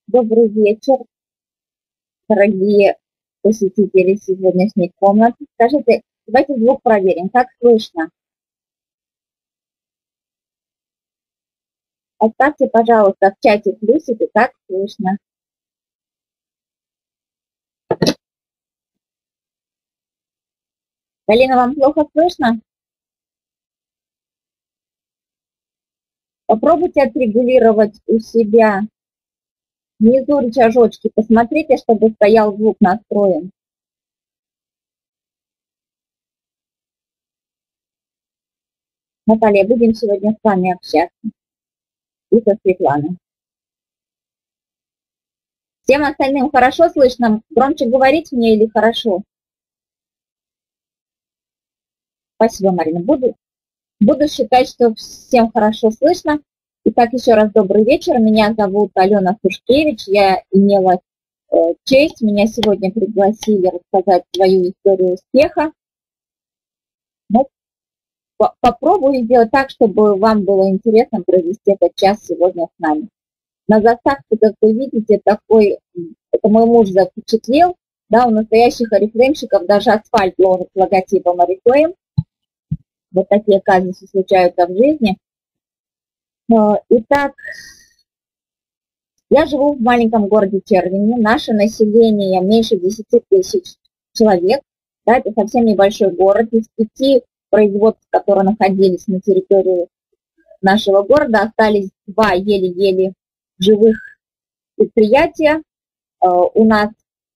Добрый вечер, дорогие посетители сегодняшней комнаты. Скажите, давайте звук проверим, как слышно. Оставьте, пожалуйста, в чате плюсики, как слышно. Галина, вам плохо слышно? Попробуйте отрегулировать у себя внизу рычажочки. Посмотрите, чтобы стоял звук настроен. Наталья, будем сегодня с вами общаться. И со Светланой. Всем остальным хорошо слышно? Громче говорить мне или хорошо? Спасибо, Марина. Буду считать, что всем хорошо слышно. Итак, еще раз добрый вечер. Меня зовут Алена Сушкевич. Я имела честь. Меня сегодня пригласили рассказать свою историю успеха. Ну, попробую сделать так, чтобы вам было интересно провести этот час сегодня с нами. На заставке, как вы видите, это мой муж запечатлел. Да, у настоящих орифлеймщиков даже асфальт ложит с логотипом Oriflame. Вот такие казусы случаются в жизни. Итак, я живу в маленьком городе Червени. Наше население меньше 10 тысяч человек. Да, это совсем небольшой город. Из 5 производств, которые находились на территории нашего города, остались 2 еле-еле живых предприятия. У нас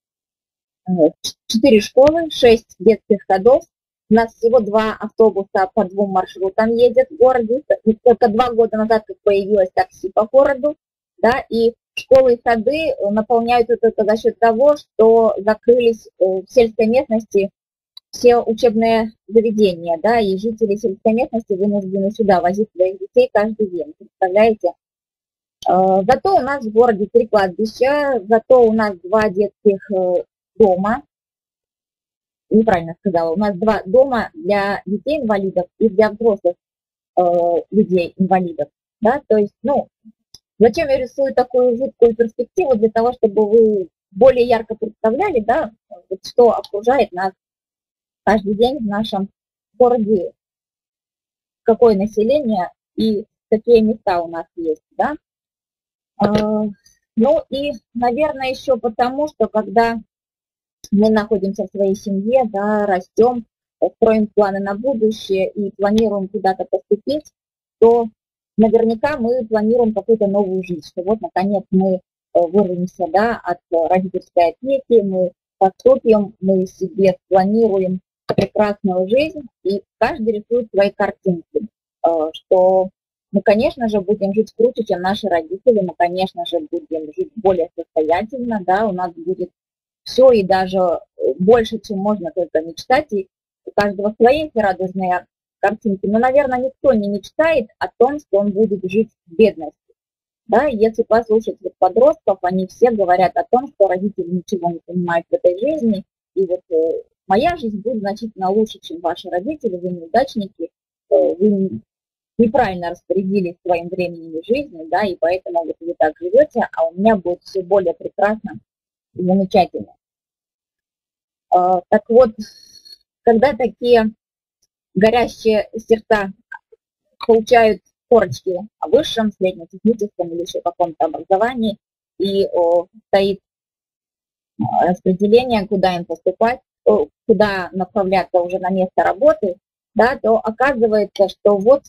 4 школы, 6 детских садов. У нас всего 2 автобуса по 2 маршрутам ездят в городе. Только 2 года назад как появилось такси по городу. Да, и школы и сады наполняются только за счет того, что закрылись в сельской местности все учебные заведения. Да, и жители сельской местности вынуждены сюда возить своих детей каждый день. Представляете? Зато у нас в городе 3 кладбища, зато у нас 2 детских дома. Неправильно сказала, у нас 2 дома для детей-инвалидов и для взрослых людей-инвалидов. Да? То есть, зачем я рисую такую жуткую перспективу? Для того, чтобы вы более ярко представляли, да, что окружает нас каждый день в нашем городе, какое население и какие места у нас есть. Да? Ну и, наверное, еще потому, что когда мы находимся в своей семье, да, растем, строим планы на будущее и планируем куда-то поступить, то наверняка мы планируем какую-то новую жизнь, что вот, наконец, мы вырвемся, да, от родительской опеки, мы поступим, мы себе спланируем прекрасную жизнь, и каждый рисует свои картинки, что мы, конечно же, будем жить круче, чем наши родители, мы, конечно же, будем жить более состоятельно, да, у нас будет все и даже больше, чем можно только мечтать, и у каждого свои радужные картинки. Но, наверное, никто не мечтает о том, что он будет жить в бедности. Да? Если послушать подростков, они все говорят о том, что родители ничего не понимают в этой жизни, и вот моя жизнь будет значительно лучше, чем ваши родители, вы неудачники, вы неправильно распорядились своим временем и жизнью, да, и поэтому вот вы так живете, а у меня будет все более прекрасно и замечательно. Так вот, когда такие горящие сердца получают корочки о высшем, среднетехническом или еще каком-то образовании, и стоит распределение, куда им поступать, куда направляться уже на место работы, да, то оказывается, что вот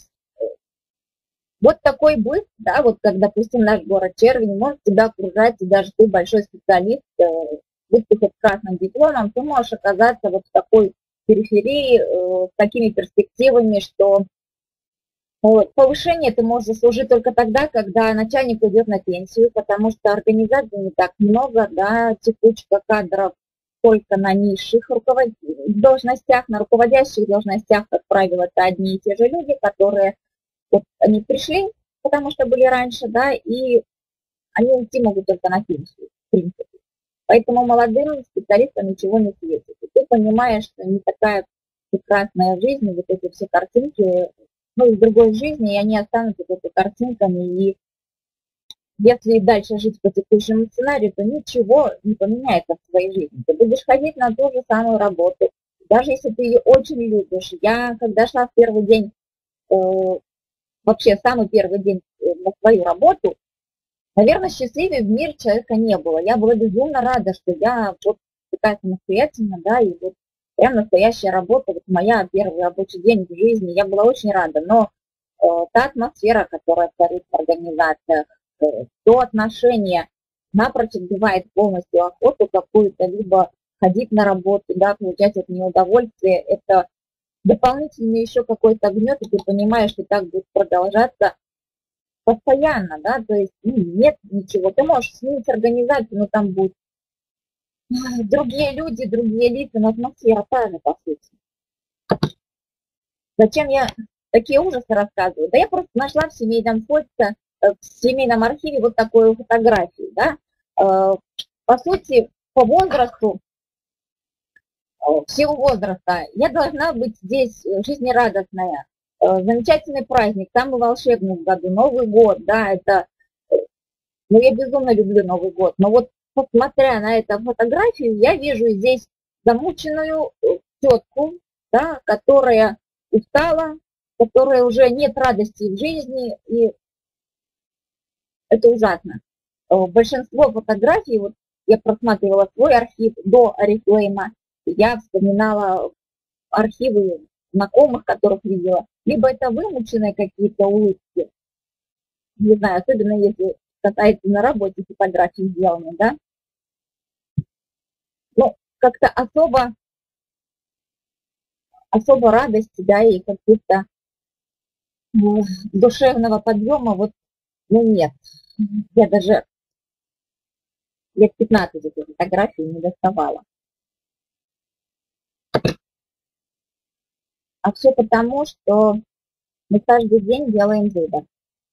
такой быт, да, вот как, допустим, наш город Червень может тебя окружать, и даже ты большой специалист, будь ты хоть красным дипломом, ты можешь оказаться вот в такой периферии, с такими перспективами, что повышение ты можешь заслужить только тогда, когда начальник уйдет на пенсию, потому что организаций не так много, да, текучка кадров только на низших должностях, на руководящих должностях, как правило, это одни и те же люди, которые вот они пришли, потому что были раньше, да, и они уйти могут только на пенсию, в принципе. Поэтому молодым специалистам ничего не светит. И ты понимаешь, что не такая прекрасная жизнь, вот эти все картинки, из другой жизни, и они останутся только картинками, и если дальше жить по текущему сценарию, то ничего не поменяется в твоей жизни. Ты будешь ходить на ту же самую работу, даже если ты ее очень любишь. Я, когда шла в первый день, вообще самый первый день на свою работу, наверное, счастливее в мире человека не было. Я была безумно рада, что я вот такая самостоятельная, да, и вот прям настоящая работа, вот моя первый рабочий день в жизни, я была очень рада. Но та атмосфера, которая царит в организациях, то отношение напрочь отбивает полностью охоту какую-то, либо ходить на работу, да, получать от нее удовольствие, это дополнительно еще какой-то гнет, и ты понимаешь, что так будет продолжаться постоянно, да, то есть нет ничего. Ты можешь сменить организацию, но там будут другие люди, другие лица, но атмосфера та же, по сути. Зачем я такие ужасы рассказываю? Да я просто нашла в семейном фото, в семейном архиве вот такую фотографию, да. По сути, по возрасту, в силу возраста, я должна быть здесь жизнерадостная. Замечательный праздник, самый волшебный в году, Новый год, да, это, ну, я безумно люблю Новый год, но вот посмотря на эту фотографию, я вижу здесь замученную тетку, да, которая устала, которой уже нет радости в жизни, и это ужасно. Большинство фотографий, вот я просматривала свой архив до Oriflame, я вспоминала архивы знакомых, которых видела, либо это вымученные какие-то улыбки, не знаю, особенно если касается на работе фотографий сделаны, да, ну, как-то особо радости, да, и каких-то душевного подъема, вот, ну, нет. Я даже лет 15 эту фотографию не доставала. А все потому, что мы каждый день делаем выбор.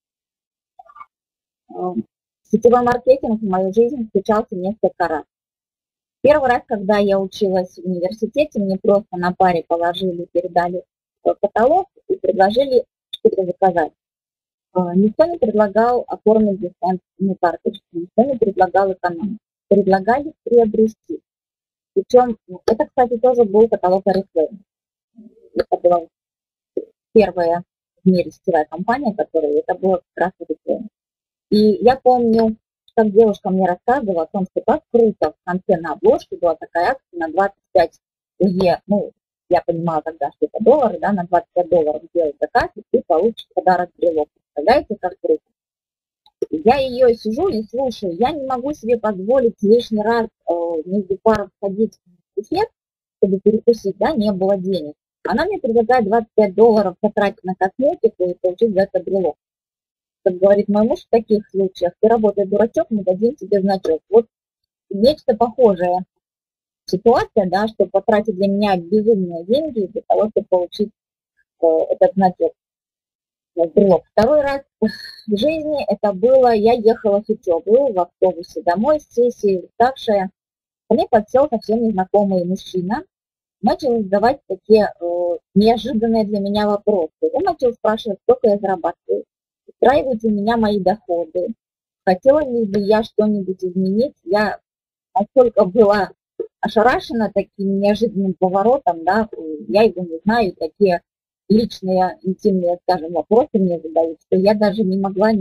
Сетевой маркетинг в мою жизнь встречался несколько раз. Первый раз, когда я училась в университете, мне просто на паре положили, передали каталог и предложили что-то заказать. Никто не предлагал оформить дисконтную карточку, никто не предлагал экономить. Предлагали приобрести. Причем, это, кстати, тоже был каталог Oriflame. Это была первая в мире сетевая компания, которая, это было как раз Oriflame. И я помню, как девушка мне рассказывала о том, что так круто, в конце на обложке была такая акция на 25 УЕ, ну, я понимала тогда, что это доллары, да, на 25 долларов сделать заказ, и ты получишь подарок брелок. Представляете, как круто? Я ее сижу и слушаю, я не могу себе позволить лишний раз между паром ходить в буфет, чтобы перекусить, да, не было денег. Она мне предлагает 25 долларов потратить на косметику и получить за это брелок. Как говорит мой муж, в таких случаях ты работаешь дурачок, мы дадим тебе значок. Вот нечто похожее ситуация, да, что потратить для меня безумные деньги для того, чтобы получить этот значок. Брелок. Второй раз в жизни это было, я ехала с учебы в автобусе домой с сессии, уставшая. Ко мне подсел совсем незнакомый мужчина, начал задавать такие неожиданные для меня вопросы. Он начал спрашивать, сколько я зарабатываю, устраивают ли меня мои доходы, хотела ли бы я что-нибудь изменить. Я настолько была ошарашена таким неожиданным поворотом, да, я его не знаю, такие личные, интимные, скажем, вопросы мне задают, что я даже не могла,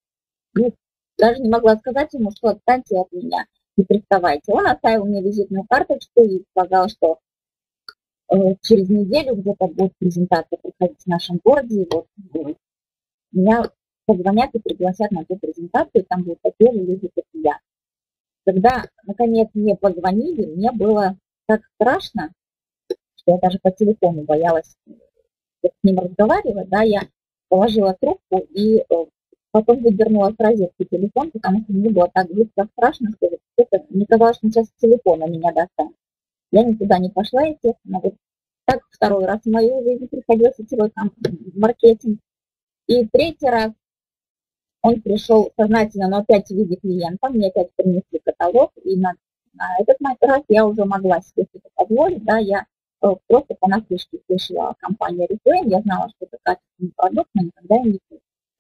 даже не могла сказать ему, что отстаньте от меня, не приставайте. Он оставил мне визитную карточку и сказал, что через неделю где-то будет презентация проходить в нашем городе, и вот меня позвонят и пригласят на эту презентацию, там будут такие же люди, как и я. Когда, наконец, мне позвонили, мне было так страшно, что я даже по телефону боялась с ним разговаривать, да, я положила трубку и потом выдернула с розетки телефон, потому что мне было так близко страшно, что это, мне казалось, что сейчас с телефона меня достанет. Я никуда не пошла, естественно. Вот так второй раз в мою жизнь приходил сетевой маркетинг. И третий раз он пришел сознательно, но опять в виде клиента, мне опять принесли каталог, и на этот раз я уже могла себе это позволить, да, я просто по наслышке слышала компанию Oriflame, я знала, что это качественный продукт, но никогда я не купила.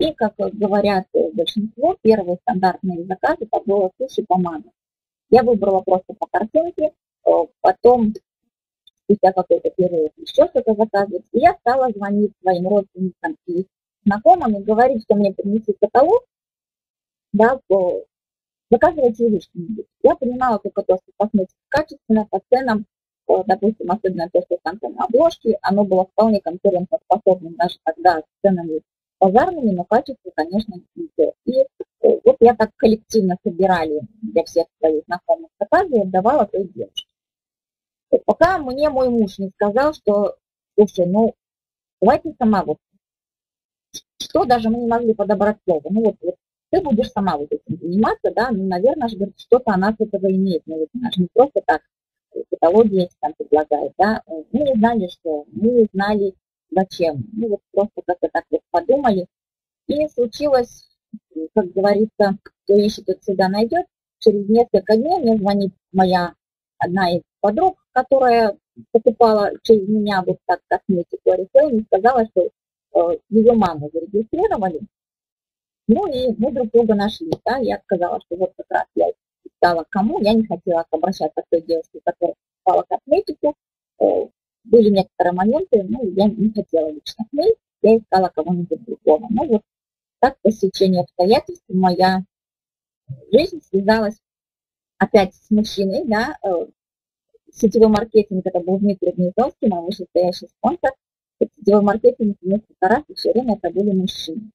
И, как говорят большинство, первые стандартные заказы это было суши помада. Я выбрала просто по картинке, потом спустя какой-то период еще что-то заказывать. И я стала звонить своим родственникам и знакомым и говорить, что мне принесут каталог, да, заказывайте вы что-нибудь. Я понимала только то, что косметика качественная, по ценам, допустим, особенно то, что там на обложке, оно было вполне конкурентоспособным даже тогда с ценами базарными, но качество, конечно, не то. И вот я так коллективно собирали для всех своих знакомых заказы и отдавала той девушке. Пока мне мой муж не сказал, что, слушай, ну, давайте сама вот, что даже мы не могли подобрать слово. Ну вот ты будешь сама вот этим заниматься, да, ну, наверное, же, говорит, что-то она с этого имеет. Ну, вот, она же не просто так каталоги эти там предлагает, да. Мы не знали, что, мы не знали, зачем. Ну, вот просто как-то так вот подумали. И случилось, как говорится, кто ищет, тот всегда найдет. Через несколько дней мне звонит моя одна из подруг, которая покупала через меня вот так косметику Oriflame, и сказала, что ее маму зарегистрировали. Ну и мы друг друга нашли, да, я сказала, что вот как раз я искала кому, я не хотела обращаться к той девушке, которая покупала косметику, были некоторые моменты, ну, я не хотела лично к ней, я искала кого-нибудь другого. Ну вот так по стечению обстоятельств моя жизнь связалась опять с мужчиной, да, сетевой маркетинг, это был Дмитрий Гнездовский, мой вышестоящий спонсор, сетевой маркетинг несколько раз, и все время это были мужчины.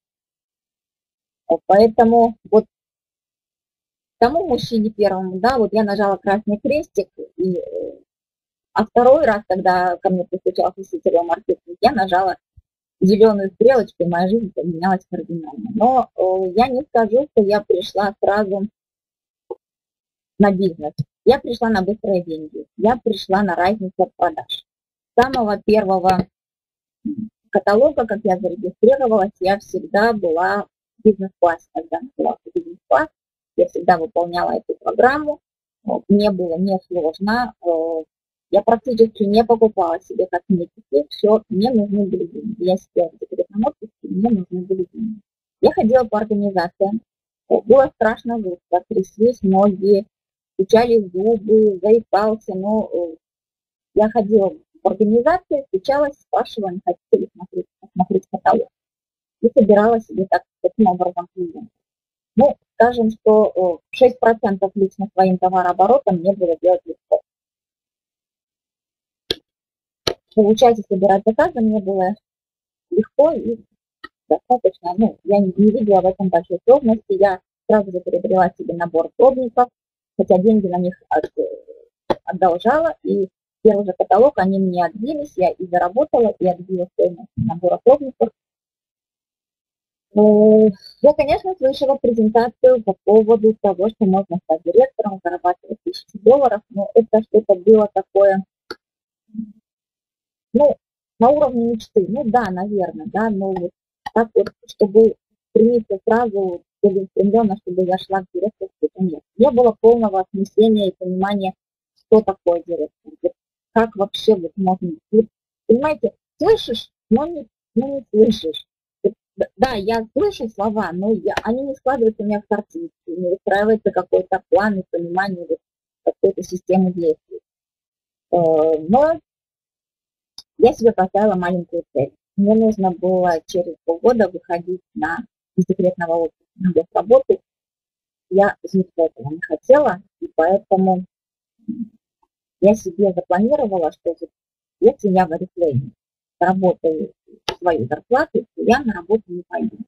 Поэтому вот тому мужчине первому, да, вот я нажала красный крестик, а второй раз, когда ко мне постучался сетевой маркетинг, я нажала зеленую стрелочку, и моя жизнь поменялась кардинально. Но я не скажу, что я пришла сразу на бизнес. Я пришла на быстрые деньги. Я пришла на разницу от продаж. С самого первого каталога, как я зарегистрировалась, я всегда была в бизнес-классе. Когда была в бизнес-класс, я всегда выполняла эту программу. Мне было несложно. Я практически не покупала себе косметики. Все, мне нужны были деньги. Я сидела в декретном отпуске, мне нужны были деньги. Я ходила по организациям. Было страшно жутко. Тряслись ноги, стучали зубы, заикался. Но я ходила в организации, стучалась, спрашивала, не хотите ли посмотреть каталог. И собирала себе таким образом клиентов. Ну, скажем, что 6% лично своим товарооборотом мне было делать легко. Получать и собирать заказы мне было легко и достаточно, ну, я не видела в этом большой сложности. Я сразу же приобрела себе набор пробников, хотя деньги на них одолжала, и первый же каталог они мне отбились, я и заработала, и отбила стоимость набора пробников. Я, конечно, слышала презентацию по поводу того, что можно стать директором, зарабатывать $1000, но это что-то было такое, ну, на уровне мечты. Ну да, наверное, да, но вот так вот, чтобы стремиться сразу целеустремленно, чтобы я шла к директору, это нет. Не было полного осмысления и понимания, что такое директор, вот как вообще вот можно, вот, понимаете, слышишь, но не слышишь. Да, я слышу слова, но они не складываются у меня в картинку, не выстраивается какой-то план и понимание вот, какой-то системы действий. Но я себе поставила маленькую цель. Мне нужно было через полгода выходить из декретного отпуска на работу. Я жутко этого не хотела, и поэтому я себе запланировала, что если я в Oriflame работаю свою зарплату, то я на работу не пойду.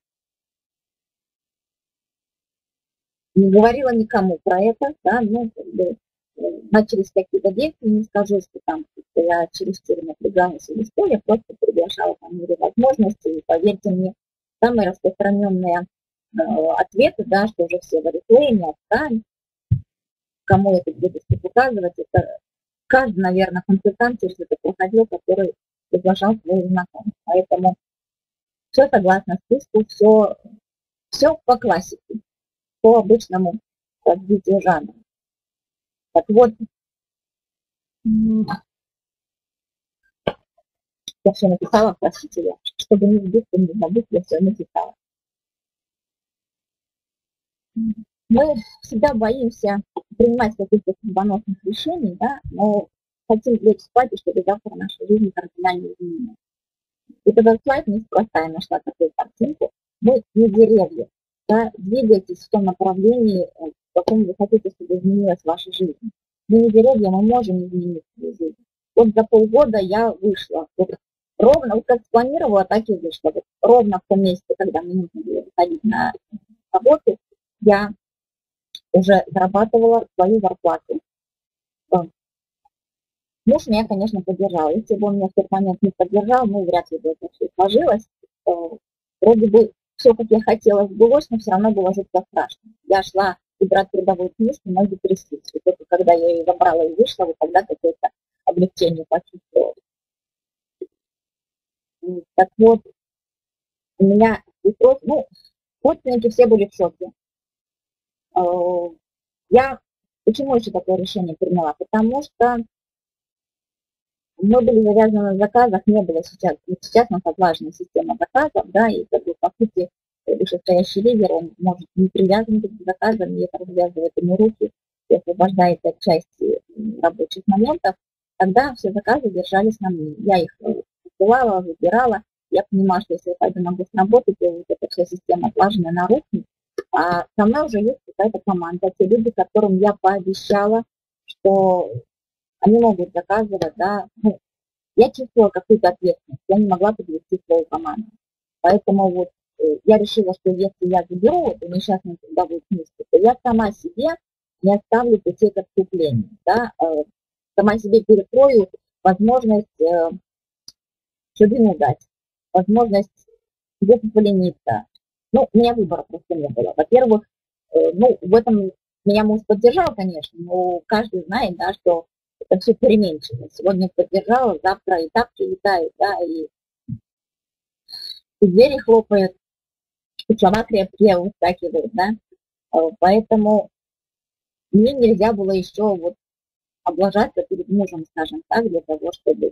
Не говорила никому про это, да, ну, как бы, начались какие-то действия, не скажу, что там что я чересчур напрягалась или что, я просто приглашала по мере возможности, и поверьте мне, самые распространенные ответы, да, что уже все в Oriflame, отстань, кому это будет показывать, это каждый, наверное, консультант что-то проходил, который приглашал своих знакомых, поэтому все согласно списку, все по классике, по обычному развитию жанра. Так вот, я все написала, простите, чтобы не сбиться, не забыть, я все написала. Мы всегда боимся принимать каких-то судьбоносных решений, да, но хотим лечь спать, и чтобы завтра наша жизнь кардинально изменилась. И этот слайд неспроста я нашла такую картинку. Мы не деревья, да, двигайтесь в том направлении, в каком вы хотите, чтобы изменилась ваша жизнь. Мы не деревья, мы можем изменить свою жизнь. Вот за полгода я вышла, вот ровно, вот как спланировала, так и вышла. Вот ровно в том месте, когда мне нужно было выходить на работу, я уже зарабатывала свою зарплату. Муж меня, конечно, поддержал. Если бы он меня в тот момент не поддержал, ну, вряд ли бы это все сложилось. Вроде бы все, как я хотела, сбылось, но все равно было жутко страшно. Я шла убирать трудовую книжку, ноги тряслись. И только когда я ее забрала и вышла, вот тогда какое-то облегчение почувствовала. Так вот, у меня и просто, ну, родственники все были в шоке. Я почему еще такое решение приняла? Потому что мы были завязаны на заказах, не было сейчас. Вот сейчас у нас отлажена система заказов, да, и как бы, по сути, вышестоящий лидер, он может не привязан к заказам, и это развязывает ему руки, и освобождает от части рабочих моментов. Тогда все заказы держались на мне. Я их посылала, выбирала. Я понимала, что если я пойду на госработу, то вот эта вся система отлажена на руки. А со мной уже есть какая-то команда, те люди, которым я пообещала, что они могут заказывать, да, ну, я чувствовала какую-то ответственность, я не могла подвести свою команду. Поэтому вот я решила, что если я заберу эту несчастную трудовую книжку, то я сама себе не оставлю путей к отступлению, да, сама себе перекрою возможность судьбину дать, возможность где-то полениться. Ну, у меня выбора просто не было. Во-первых, ну, в этом меня муж поддержал, конечно, но каждый знает, да, что это все переменчиво. Сегодня поддержала, завтра и так прилетает, да, и двери хлопают, и слова крепкие выскакивают, да. Поэтому мне нельзя было еще вот облажаться перед мужем, скажем так, для того, чтобы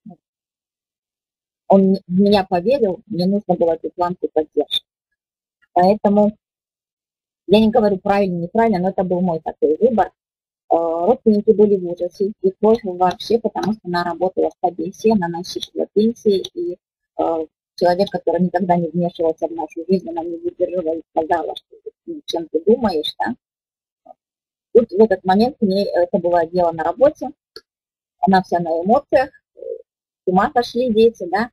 он в меня поверил, мне нужно было эту планку поддержки. Поэтому я не говорю правильно, неправильно, но это был мой такой выбор. Родственники были в ужасе, и кровь вообще, потому что она работала в Одессе, она насчитывала пенсии, и человек, который никогда не вмешивался в нашу жизнь, она не выдержала и сказала, что чем ты думаешь, да. Тут в этот момент мне это было дело на работе, она вся на эмоциях, с ума сошли дети, да.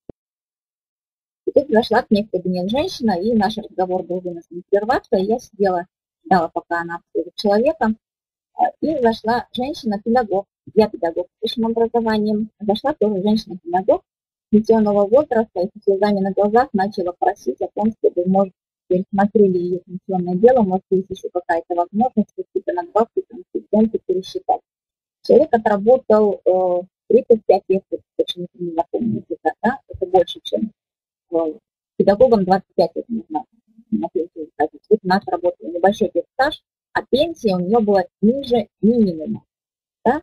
И тут зашла к мне в кабинет женщина, и наш разговор был вынужден прерваться, и я сидела, ждала, пока она обслужит человека. И зашла женщина-педагог. Я педагог с высшим образованием. Зашла тоже женщина-педагог пенсионного возраста и со слезами на глазах начала просить о том, чтобы, может, пересмотрели ее пенсионное дело, может, есть еще какая-то возможность какие-то надбавки, студенты пересчитать. Человек отработал 35 лет, почему-то не запомню, да? Это больше, чем педагогам 25 лет нужно на пенсию выходить. Вот у нас работал небольшой стаж, а пенсия у нее была ниже минимума. Да?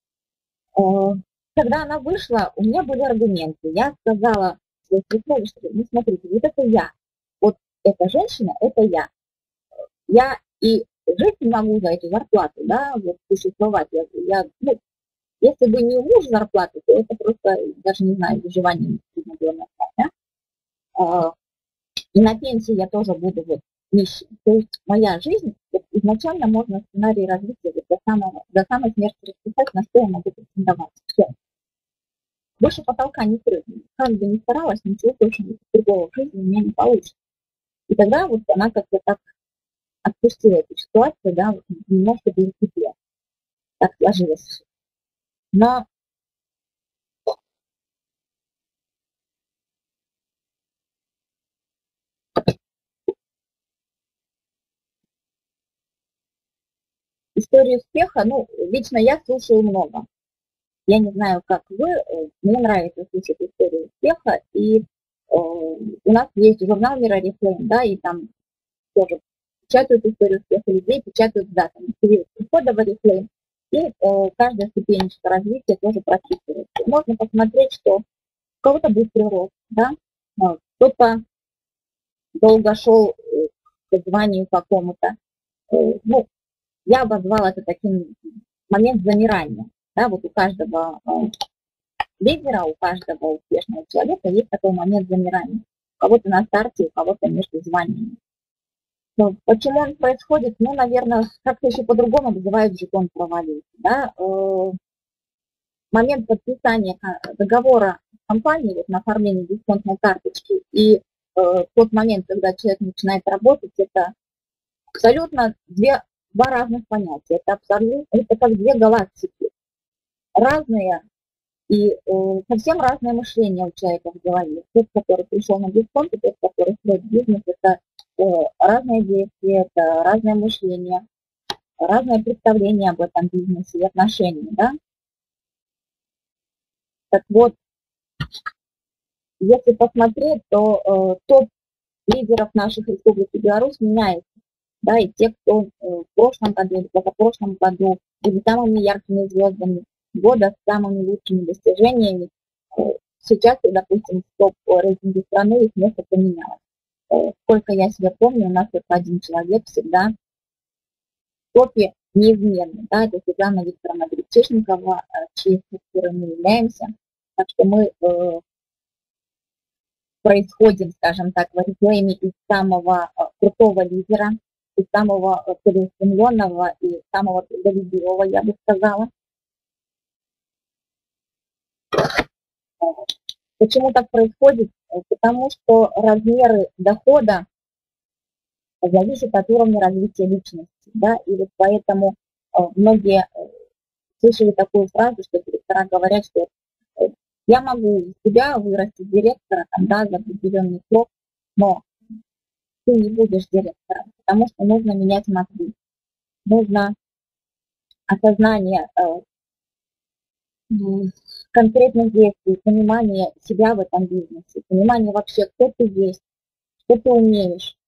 Когда она вышла, у меня были аргументы. Я сказала своей свекрови, что, ну, смотрите, вот это я. Вот эта женщина, это я. Я и жить не могу за эту зарплату, да, вот существовать. Ну, если бы не муж зарплаты, то это просто, даже не знаю, выживание не было назвать, да? И на пенсии я тоже буду вот нищей. То есть моя жизнь, вот изначально можно сценарий развития вот до самой смерти расписать, на что я могу претендовать. Все. Больше потолка не прыгну. Как бы ни старалась, ничего больше другого в жизни у меня не получится. И тогда вот она как-то так отпустила эту ситуацию, да, вот, немножко без тепле. Так сложилось. Но истории успеха, ну, лично я слушаю много. Я не знаю, как вы, мне нравится слушать историю успеха, и у нас есть журнал «Мирорефлейм», да, и там тоже печатают историю успеха людей, печатают, да, там, период прихода в Oriflame, и каждая ступенечка развития тоже просчитывается. Можно посмотреть, что у кого-то быстрый рост, да, кто-то долго шел к званию какому-то. Ну, я обозвала это таким момент замирания. Да, вот у каждого лидера, у каждого успешного человека есть такой момент замирания. У кого-то на старте, у кого-то между званиями. Но почему он происходит? Ну, наверное, как-то еще по-другому называют жетон провалился. Да? Момент подписания договора с компанией вот, на оформление дисконтной карточки и тот момент, когда человек начинает работать, это абсолютно два разных понятия. Это как две галактики. Разные и совсем разное мышление у человека в голове. Тот, который пришел на дисконт, и тот, который строит бизнес, это разные действия, это разное мышление, разное представление об этом бизнесе и отношении. Да? Так вот, если посмотреть, то топ лидеров наших республики Беларусь меняется. Да, и те, кто в прошлом году или позапрошлом году были самыми яркими звездами года, с самыми лучшими достижениями, сейчас, допустим, в топ-рейтинге страны их место поменялось. Сколько я себя помню, у нас только один человек всегда в топе неизменно. Да, это Светлана Викторовна Гречишникова, чьей структурой мы являемся. Так что мы происходим, скажем так, в рекламе из самого крутого лидера, из самого целеустремленного и самого трудолюбивого, я бы сказала. Почему так происходит? Потому что размеры дохода зависят от уровня развития личности. Да? И вот поэтому многие слышали такую фразу, что директора говорят, что я могу из тебя вырастить директора там, да, за определенный срок, но ты не будешь директором, потому что нужно менять мозги. Нужно осознание конкретных действий, понимание себя в этом бизнесе, понимание вообще, кто ты есть, что ты умеешь.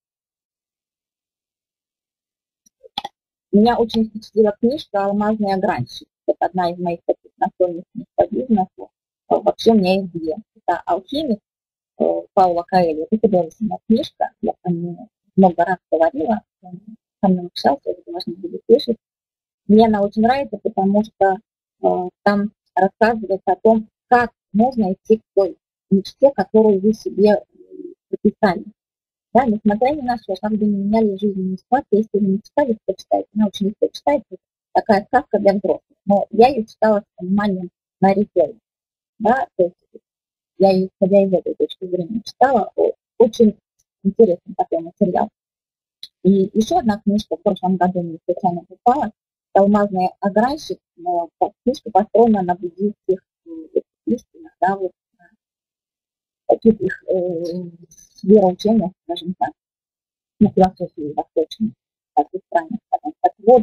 Меня очень впечатлила книжка «Алмазный огранщик». Это одна из моих таких настольных книг по бизнесу. Вообще у меня их две. Это «Алхимик» Паула Коэльо. Это художественная книжка. Я про нее много раз говорила. Со мной общался, вы должны были слышать. Мне она очень нравится, потому что там рассказывается о том, как можно идти к той мечте, которую вы себе записали. Да, несмотря ни на что, как бы не меняли жизненные ситуации, если вы не читали, почитайте. Она очень легко читается, такая сказка для взрослых. Но я ее читала с пониманием на реплей. Да, то есть я ее, исходя из этой точки зрения, читала. Очень интересный такой материал. И еще одна книжка в прошлом году мне случайно попала. «Алмазный огранщик». Книжка построена на буддийских истинах, да, вот таких их вероучениях, скажем так, на философии восточной, так и правильно сказать. Так вот,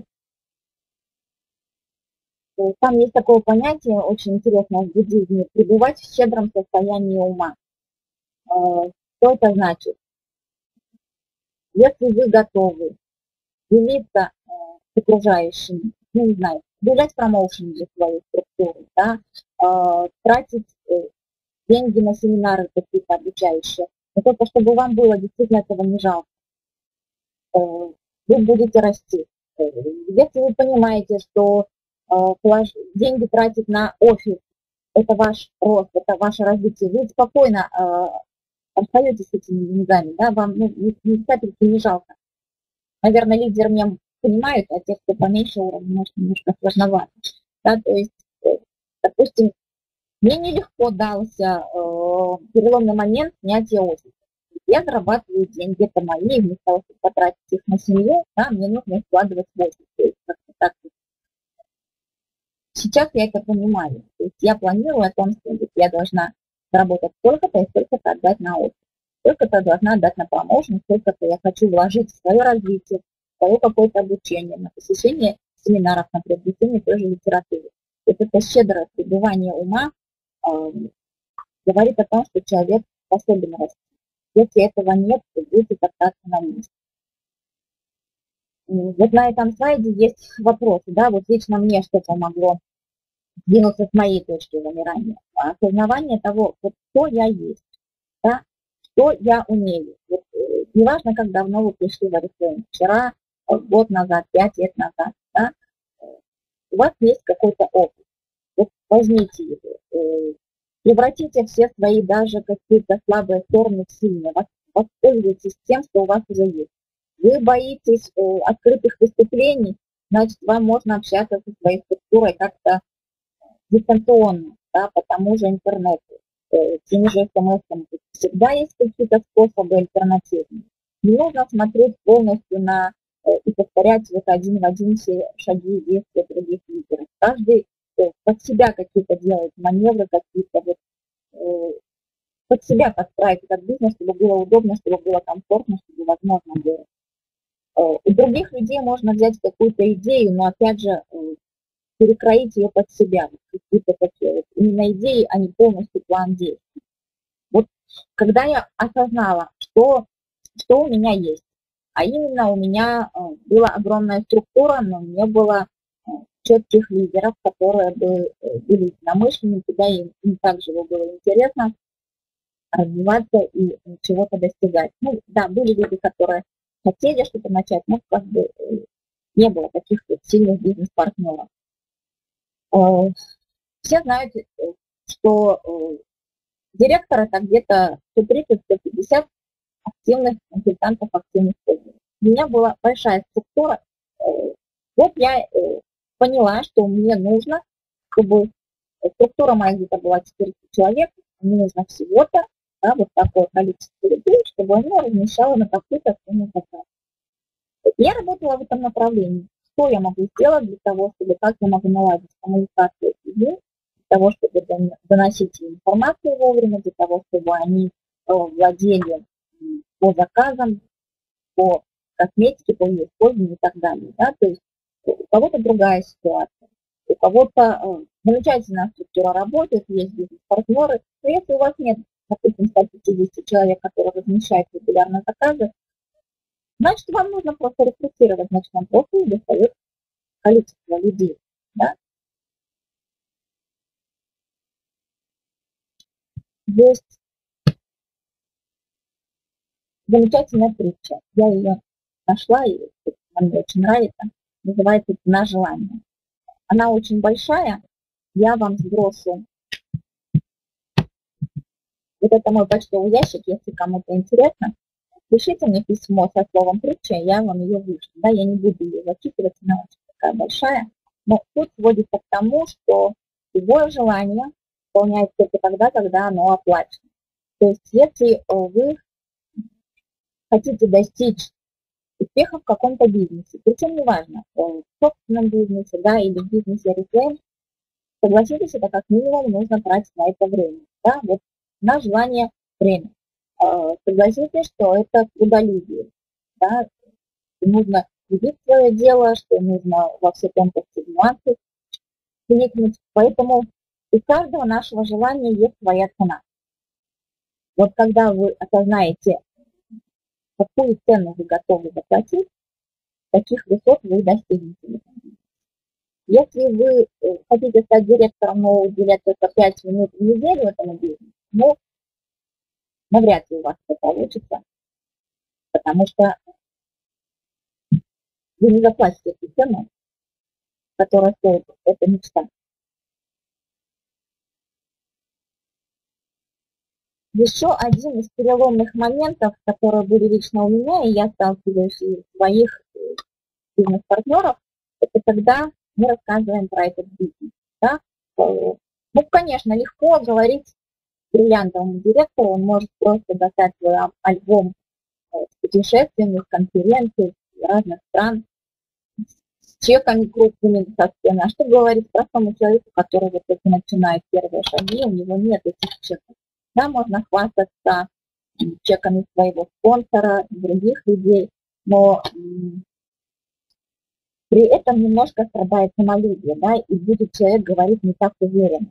там есть такое понятие, очень интересное в буддизме, пребывать в щедром состоянии ума. Что это значит? Если вы готовы делиться с окружающими, ну, не знаю, делать промоушен для своей структуры, да, тратить деньги на семинары какие-то обучающие, но только чтобы вам было действительно этого не жалко, вы будете расти. Если вы понимаете, что деньги тратить на офис, это ваш рост, это ваше развитие, вы спокойно остаетесь с этими деньгами, да, вам ни капельки не жалко. Наверное, лидеры меня понимают, а те, кто поменьше уровня, может, немножко сложновато. Да, то есть, допустим, мне нелегко дался переломный момент снятия офиса. Я зарабатываю деньги, это мои, вместо того, чтобы потратить их на семью, да, мне нужно их вкладывать в офис. То есть, как-то так. Сейчас я это понимаю. То есть я планирую о том, что я должна заработать столько-то и столько-то отдать на офис. Столько-то должна отдать на промоушен, столько-то я хочу вложить в свое развитие, в свое какое-то обучение, на посещение семинаров, на приобретение той же литературы. То есть это щедрое пребывание ума говорит о том, что человек способен расти. Если этого нет, то будете топтаться на месте. Вот на этом слайде есть вопросы, да, вот лично мне что помогло двинуться с моей точки замирания. Осознавание того, вот кто я есть, да, что я умею. Вот неважно, как давно вы пришли в Oriflame, вчера, год назад, 5 лет назад, да, у вас есть какой-то опыт. Вот возьмите его, превратите все свои даже какие-то слабые стороны в сильные, воспользуйтесь тем, что у вас уже есть. Вы боитесь открытых выступлений, значит, вам можно общаться со своей структурой как-то дистанционно, да, по тому же интернету, теми же смс-ками. Всегда есть какие-то способы альтернативные. Не нужно смотреть полностью на и повторять вот один в один все шаги и действия других лидеров. Каждый под себя какие-то делает маневры, какие-то вот, под себя подстраивать этот бизнес, чтобы было удобно, чтобы было комфортно, чтобы возможно было. У других людей можно взять какую-то идею, но опять же перекроить ее под себя, какие-то такие вот именно идеи, а не полностью план действий. Вот когда я осознала, что у меня есть, а именно у меня была огромная структура, но не было четких лидеров, которые бы были единомышленники, да, им также было интересно развиваться и чего-то достигать. Ну, да, были люди, которые хотели что-то начать, но как бы не было таких вот сильных бизнес-партнеров. Все знают, что директор это где-то 130-150 активных консультантов, активных пользователей. У меня была большая структура. Вот я поняла, что мне нужно, чтобы структура моя где-то была 400 человек, мне нужно всего-то, да, вот такое количество людей, чтобы оно размещало на какую-то активную заказ. Я работала в этом направлении. Что я могу сделать для того, чтобы, как я могу наладить коммуникацию с людьми, для того, чтобы доносить им информацию вовремя, для того, чтобы они владели по заказам, по косметике, по ее использованию и так далее. Да? То есть у кого-то другая ситуация, у кого-то замечательная структура работает, есть бизнес-партнеры, но если у вас нет, допустим, 150 человек, которые размещают регулярно заказы, значит, вам нужно просто рекрутировать, значит, вам просто не достает количество людей. Да? Есть замечательная притча. Я ее нашла, и она мне очень нравится. Называется «Цена желания». Она очень большая. Я вам сброшу. Вот это мой почтовый ящик, если кому-то интересно. Пишите мне письмо со словом притча, я вам ее вышлю. Да, я не буду ее зачитывать, она очень такая большая. Но суть сводится к тому, что любое желание исполняется только тогда, когда оно оплачено. То есть если вы хотите достичь успеха в каком-то бизнесе, причем неважно, в собственном бизнесе, да, или в бизнесе Oriflame, согласитесь, это как минимум нужно тратить на это время. Да? Вот на желание время. Согласитесь, что это трудолюбие. Да? Нужно любить свое дело, что нужно во все тонкости нюансы вникнуть. Поэтому у каждого нашего желания есть своя цена. Вот когда вы осознаете, какую цену вы готовы заплатить, таких высот вы достигнете. Если вы хотите стать директором, но уделять только 5 минут в неделю этому бизнесу, ну, навряд ли у вас это получится, потому что вы не заплатите эту цену, которая стоит эта мечта. Еще один из переломных моментов, которые были лично у меня, и я сталкиваюсь и своих бизнес-партнеров, это когда мы рассказываем про этот бизнес. Да? Ну, конечно, легко говорить бриллиантовому директору, он может просто достать свой альбом с путешествиями, с конференций разных стран, с чеками крупными со сцены. А что говорить простому человеку, который вот только начинает первые шаги, у него нет этих чеков. Да, можно хвастаться чеками своего спонсора, других людей, но при этом немножко страдает самолюбие, да, и будет человек говорить не так уверенно.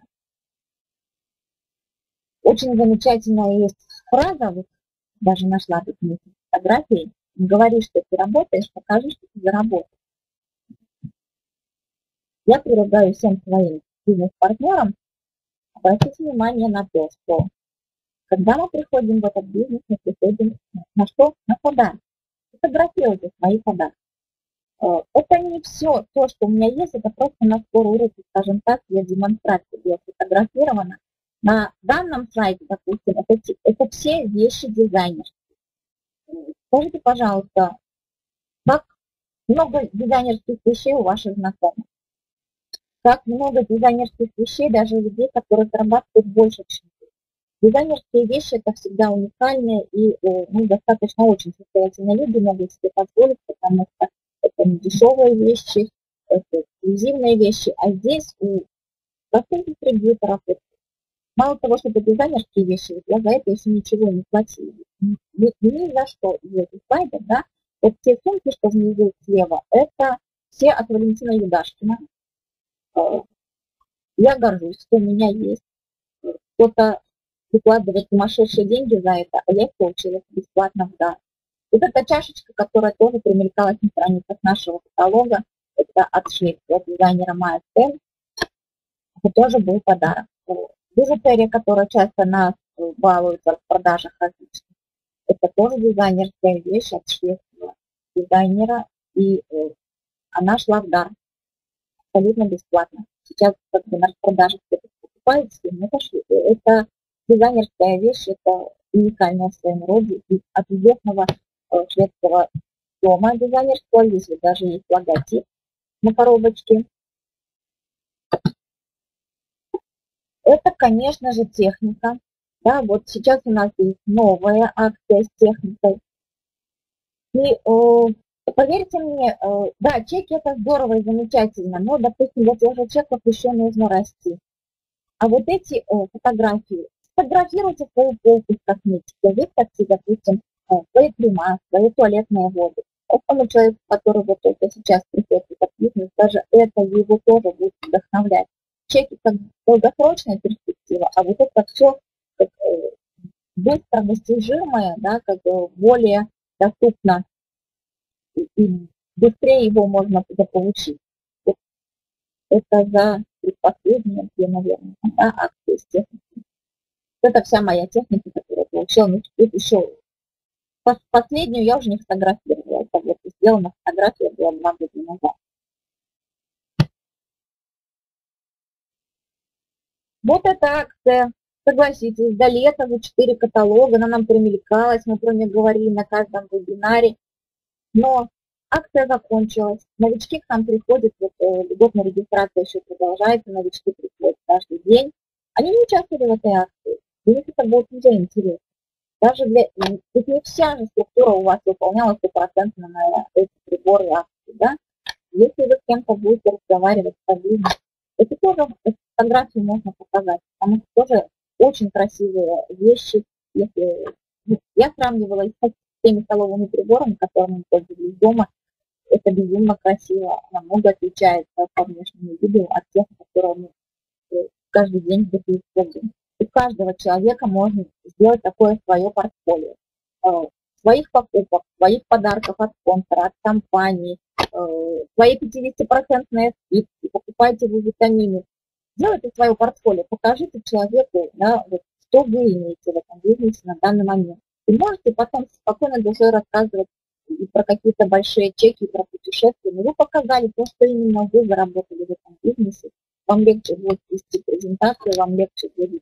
Очень замечательная есть фраза, вот даже нашла тут фотографии, не говори, что ты работаешь, покажи, что ты заработал. Я предлагаю всем своим бизнес-партнерам обратить внимание на то, что Когда мы приходим в этот бизнес, мы приходим на что? На подарок. Фотографируйте свои подарки. Это не все то, что у меня есть, это просто на скорую руку, скажем так, для демонстрации было сфотографировано. На данном сайте, допустим, это все вещи дизайнера. Скажите, пожалуйста, как много дизайнерских вещей у ваших знакомых? Как много дизайнерских вещей даже у людей, которые зарабатывают больше, чем вы? Дизайнерские вещи это всегда уникальные и достаточно очень состоятельные люди могут себе позволить, потому что это не дешевые вещи, это эксклюзивные вещи, а здесь у простых дистрибьюторов мало того, что это дизайнерские вещи, я за это еще ничего не платила. Ни за что из этих слайдов, да, вот те сумки, что внизу слева, это все от Валентина Юдашкина. Я горжусь, что у меня есть. Кто-то выкладывает сумасшедшие деньги за это, а я их получила бесплатно в дар. Вот эта чашечка, которая тоже примелькалась на страницах нашего каталога, это от Швеции, от дизайнера Майя Стен. Это тоже был подарок. Бижутерия, которая часто нас балуется в продажах различных, это тоже дизайнерская вещь от шведского дизайнера, и она шла в дар абсолютно бесплатно. Сейчас как бы на распродажах кто-то покупает, но это дизайнерская вещь, это уникальная в своем роде, и от известного шведского дома дизайнерского, здесь вот даже есть логотип на коробочке. Это, конечно же, техника. Да, вот сейчас у нас есть новая акция с техникой. И поверьте мне, да, чеки это здорово и замечательно, но, допустим, для тех же чеков еще нужно расти. А вот эти фотографии, сфотографируйте свою полку с косметикой, выставьте, допустим, свои крема, свои туалетные воды. Этому человеку, который вот только сейчас приходит в этот бизнес, даже это его тоже будет вдохновлять. Чеки как долгосрочная перспектива, а вот это все как быстро достижимое, да, как более доступно и быстрее его можно заполучить. Это за предпоследние, наверное, да, акции с техникой. Это вся моя техника, которую я получила. Ну, теперь еще последнюю я уже не фотографировала. Это вот сделана фотография была 2 года назад. Вот эта акция, согласитесь, до лета за 4 каталога, она нам примелькалась, мы про нее говорили на каждом вебинаре, но акция закончилась, новички к нам приходят, вот льготная регистрация еще продолжается, новички приходят каждый день, они не участвовали в этой акции, для них это будет уже интересно. Даже ведь не вся же структура у вас выполняла 100% на эти приборы акции, да? Если вы с кем-то будете разговаривать по бизнесу, это тоже фотографии можно показать, потому что тоже очень красивые вещи. Если я сравнивала их с теми столовыми приборами, которыми мы пользовались дома, это безумно красиво, намного отличается по внешнему виду от тех, которые мы каждый день используем. У каждого человека можно сделать такое свое портфолио. Своих покупок, своих подарков от спонсора, от компании, свои 50% скидки, покупайте вы витамины. Сделайте свое портфолио, покажите человеку, да, вот, что вы имеете в этом бизнесе на данный момент. И можете потом спокойно душой рассказывать и про какие-то большие чеки, и про путешествия. Но вы показали то, что именно вы заработали в этом бизнесе. Вам легче будет вести презентацию, вам легче будет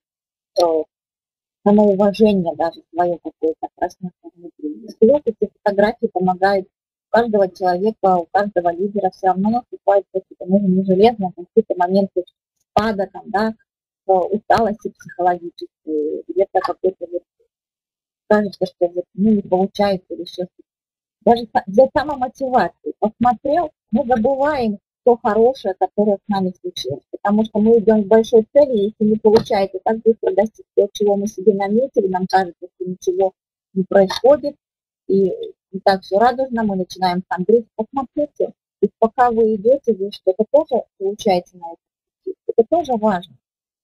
самоуважение даже свое какое-то проснуться внутри. Эти фотографии помогают у каждого человека, у каждого лидера все равно наступают какие-то, ну, не железные, какие-то моменты спада, там, да, усталости психологической, где-то какой-то вот, кажется, что вот, ну, не получается или еще. Даже для самомотивации. Посмотрел, мы забываем то хорошее, которое с нами случилось. Потому что мы идем к большой цели, если не получается так быстро достичь того, чего мы себе наметили, нам кажется, что ничего не происходит, и не так все радужно, мы начинаем хандрить. Посмотрите, и пока вы идете, вы что-то тоже получаете на этом пути. Это тоже важно.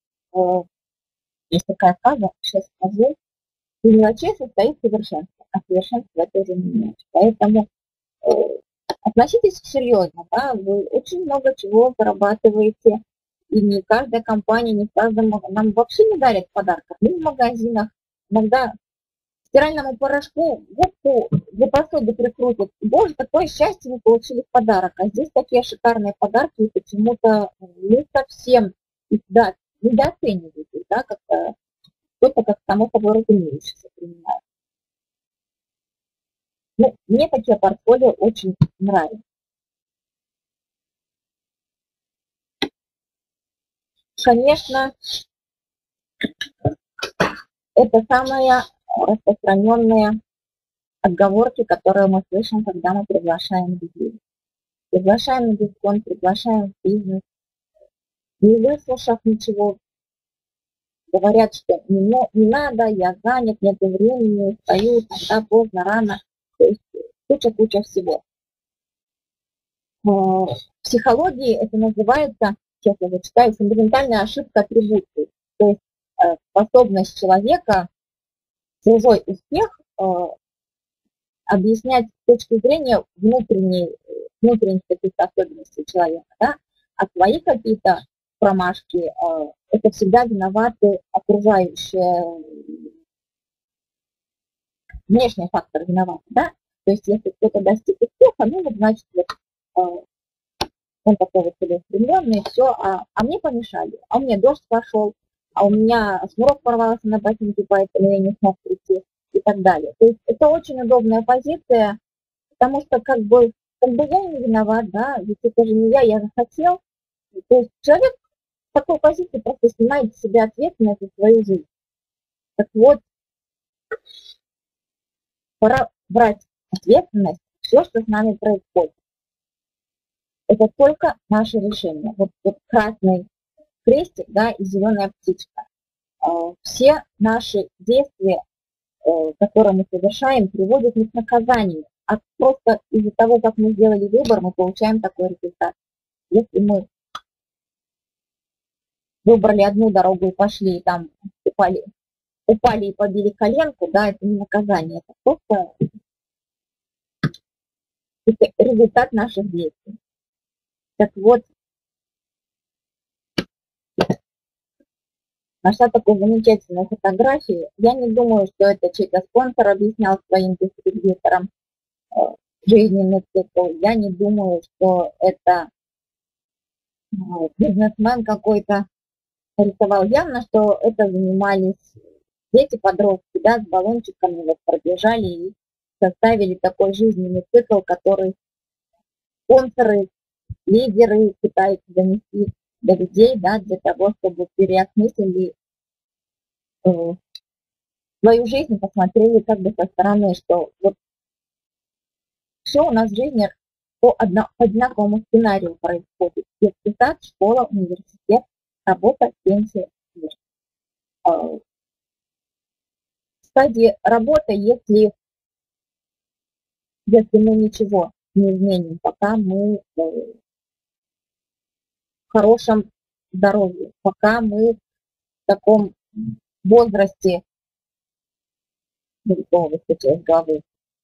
Есть такая фраза, сейчас скажу, в мелочей состоит совершенство, а совершенство тоже не мелочь. Поэтому относитесь серьезно, да, вы очень много чего зарабатываете, и не каждая компания, не каждому, нам вообще не дарят подарков, ни в магазинах, иногда стиральному порошку губку для посуды прикрутят. Боже, такое счастье вы получили в подарок. А здесь такие шикарные подарки, и почему-то не совсем их, да, недооценивают, да, как-то кто-то как само собой разумеющееся принимает. Ну, мне такие портфолио очень нравятся. Конечно, это самые распространенные отговорки, которые мы слышим, когда мы приглашаем людей. Приглашаем на дисконт, приглашаем в бизнес. Не выслушав ничего, говорят, что не надо, я занят, нет времени, устаю, тогда поздно, рано. То есть куча всего. В психологии это называется, сейчас я зачитаю, фундаментальная ошибка атрибуции. То есть способность человека чужой успех объяснять с точки зрения внутренних каких-то особенностей человека, да? А свои какие-то промашки, это всегда виноваты окружающие, внешний фактор виноват, да? То есть если кто-то достиг успеха, ну вот значит вот, он такой вот целеустремленный, все, а мне помешали, а у меня дождь пошел, а у меня шнурок порвался на ботинке, поэтому я не смог прийти и так далее. То есть это очень удобная позиция, потому что как бы я не виноват, да, ведь это же не я захотел. То есть человек в такой позиции просто снимает с себя ответственность за свою жизнь. Так вот, пора брать ответственность, все, что с нами происходит. Это только наше решение. Вот красный крестик, да, и зеленая птичка. Все наши действия, которые мы совершаем, приводят не к наказанию, а просто из-за того, как мы сделали выбор, мы получаем такой результат. Если мы выбрали одну дорогу и пошли, и там упали и побили коленку, да, это не наказание, это просто результат наших действий. Так вот, нашла такую замечательную фотографию. Я не думаю, что это чей-то спонсор объяснял своим дистрибьюторам жизненный цикл. Я не думаю, что это бизнесмен какой-то рисовал. Явно, что это занимались дети, подростки, да, с баллончиками вот пробежали и составили такой жизненный цикл, который спонсоры, лидеры пытаются донести до людей, да, для того, чтобы переосмыслили свою жизнь и посмотрели как бы со стороны, что вот все у нас в жизни по одинаковому сценарию происходит. Детский сад, школа, университет, работа, пенсия, смерть. В стадии работы, если мы ничего не изменим, пока мы в хорошем здоровье, пока мы в таком возрасте, из головы,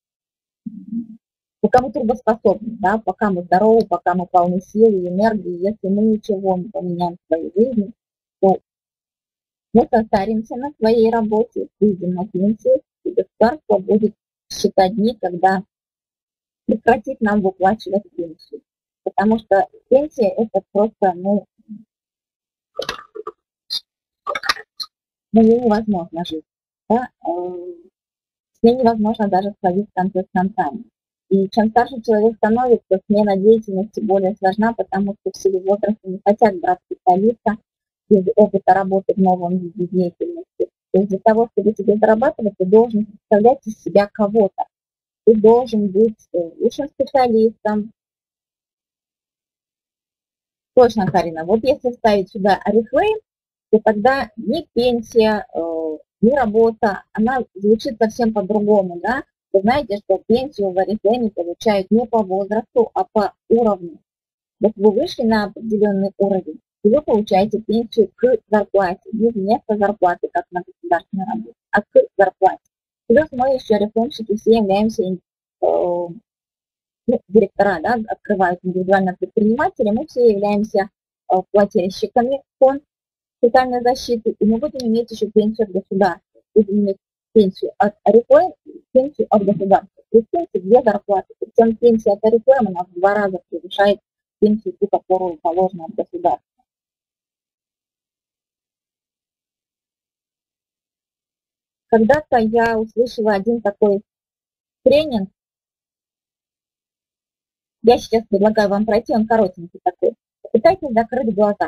пока мы трудоспособны, да, пока мы здоровы, пока мы полны силы и энергии, если мы ничего не поменяем в своей жизни, то мы состаримся на своей работе, выйдем на пенсию, и государство будет считать дни, когда прекратит нам выплачивать пенсию. Потому что пенсия это просто, на ней невозможно жить. Да? С ней невозможно даже сходить в конце с концами. И чем старше человек становится, смена деятельности более сложна, потому что в силу возраста не хотят брать специалиста без опыта работы в новом виде деятельности. То есть для того, чтобы тебе зарабатывать, ты должен представлять из себя кого-то. Ты должен быть лучшим специалистом. Точно, Карина. Вот если вставить сюда Oriflame, то тогда ни пенсия, ни работа, она звучит совсем по-другому, да? Вы знаете, что пенсию в Oriflame получают не по возрасту, а по уровню. Вот вы вышли на определенный уровень, и вы получаете пенсию к зарплате, не вместо зарплаты, как на государственной работе, а к зарплате. Плюс мы еще рефломщики все являемся, директора, да, открывают индивидуально предприниматели, мы все являемся плательщиками фонд социальной защиты, и мы будем иметь еще пенсию от государства, будем иметь пенсию от Oriflame и пенсию от государства. То есть пенсия 2 зарплаты. Причем пенсия от Oriflame она в 2 раза превышает пенсию, ту, которую положена от государства. Когда-то я услышала один такой тренинг. Я сейчас предлагаю вам пройти, он коротенький такой. Попытайтесь закрыть глаза.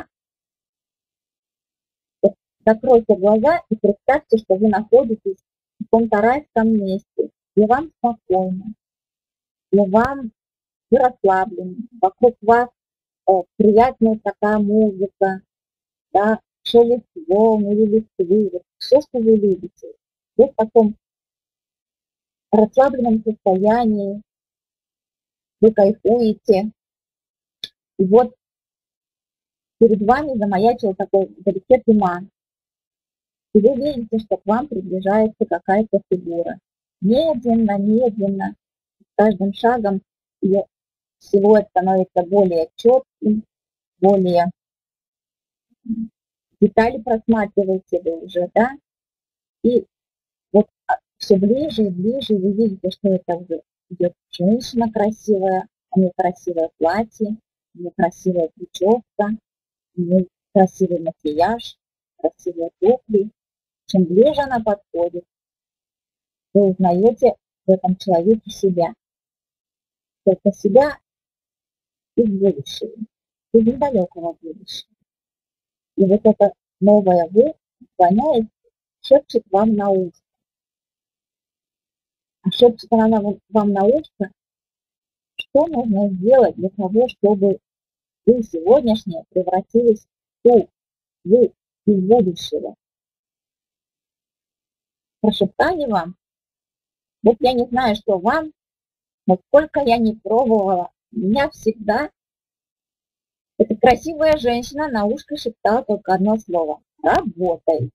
Закройте глаза и представьте, что вы находитесь в каком-то райском месте, где вам спокойно, где вам вы расслаблены, вокруг вас приятная такая музыка, да, шелест волн или листвы, вот все, что вы любите. Вы в таком расслабленном состоянии, вы кайфуете. И вот перед вами замаячил такой вдалеке туман. И вы видите, что к вам приближается какая-то фигура. Медленно, медленно, с каждым шагом ее силуэт становится более четким, более детали просматриваете вы уже, да? И вот все ближе и ближе вы видите, что это уже идет женщина красивая, у нее красивое платье, у нее красивая прическа, у нее красивый макияж, красивые туфли. Чем ближе она подходит, вы узнаете в этом человеке себя. Только себя из будущего, из недалекого будущего. И вот это новое вы склоняется, шепчет вам на ушко. А шепчет она вам на ушко, что нужно сделать для того, чтобы вы сегодняшнее превратились в ту вы из будущего. Прошептали вам, вот я не знаю, что вам, но сколько я не пробовала, меня всегда эта красивая женщина на ушко шептала только одно слово: работай.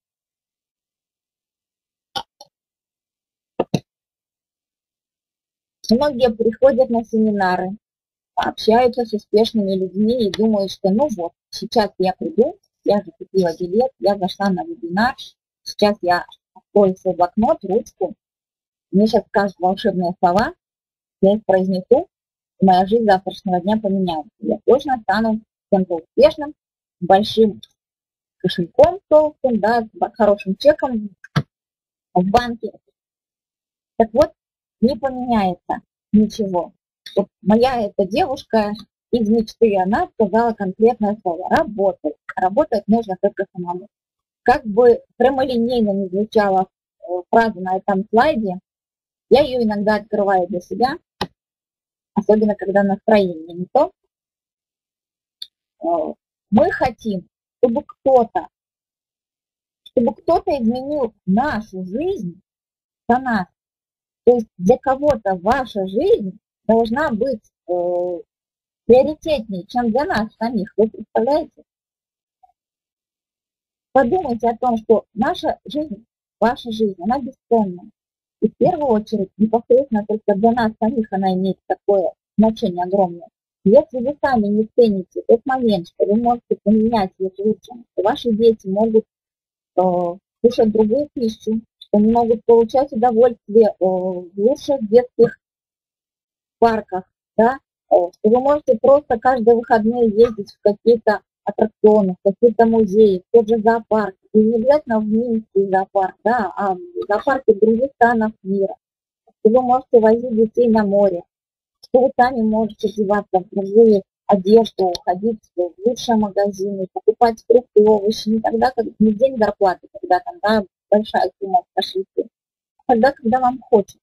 Многие приходят на семинары, общаются с успешными людьми и думают, что ну вот, сейчас я приду, я же купила билет, я зашла на вебинар, сейчас я открою свой блокнот, ручку, мне сейчас скажут волшебные слова, я их произнесу, и моя жизнь завтрашнего дня поменяется. Я точно стану кем-то успешным, большим кошельком толстым, да, с хорошим чеком в банке. Так вот, не поменяется ничего. Вот моя эта девушка из мечты, она сказала конкретное слово: работать. Работать нужно только самому. Как бы прямолинейно не звучала фраза на этом слайде, я ее иногда открываю для себя, особенно когда настроение не то. Мы хотим, чтобы кто-то изменил нашу жизнь за нас. То есть для кого-то ваша жизнь должна быть приоритетнее, чем для нас самих. Вы представляете? Подумайте о том, что наша жизнь, ваша жизнь, она бесценна. И в первую очередь, непосредственно только для нас самих она имеет такое значение огромное. Если вы сами не цените тот момент, что вы можете поменять ее к лучшему, что ваши дети могут кушать другую пищу, что они могут получать удовольствие в лучших детских парках, да, что вы можете просто каждые выходные ездить в какие-то аттракционы, в какие-то музеи, в тот же зоопарк, и не обязательно в Минский зоопарк, да, а в зоопарке в других странах мира, что вы можете возить детей на море, что вы сами можете одеваться в другую одежду, ходить в лучшие магазины, покупать фрукты и овощи не тогда, как не в день зарплаты, когда там, да, большая сумма в кошельке, а тогда, когда вам хочется.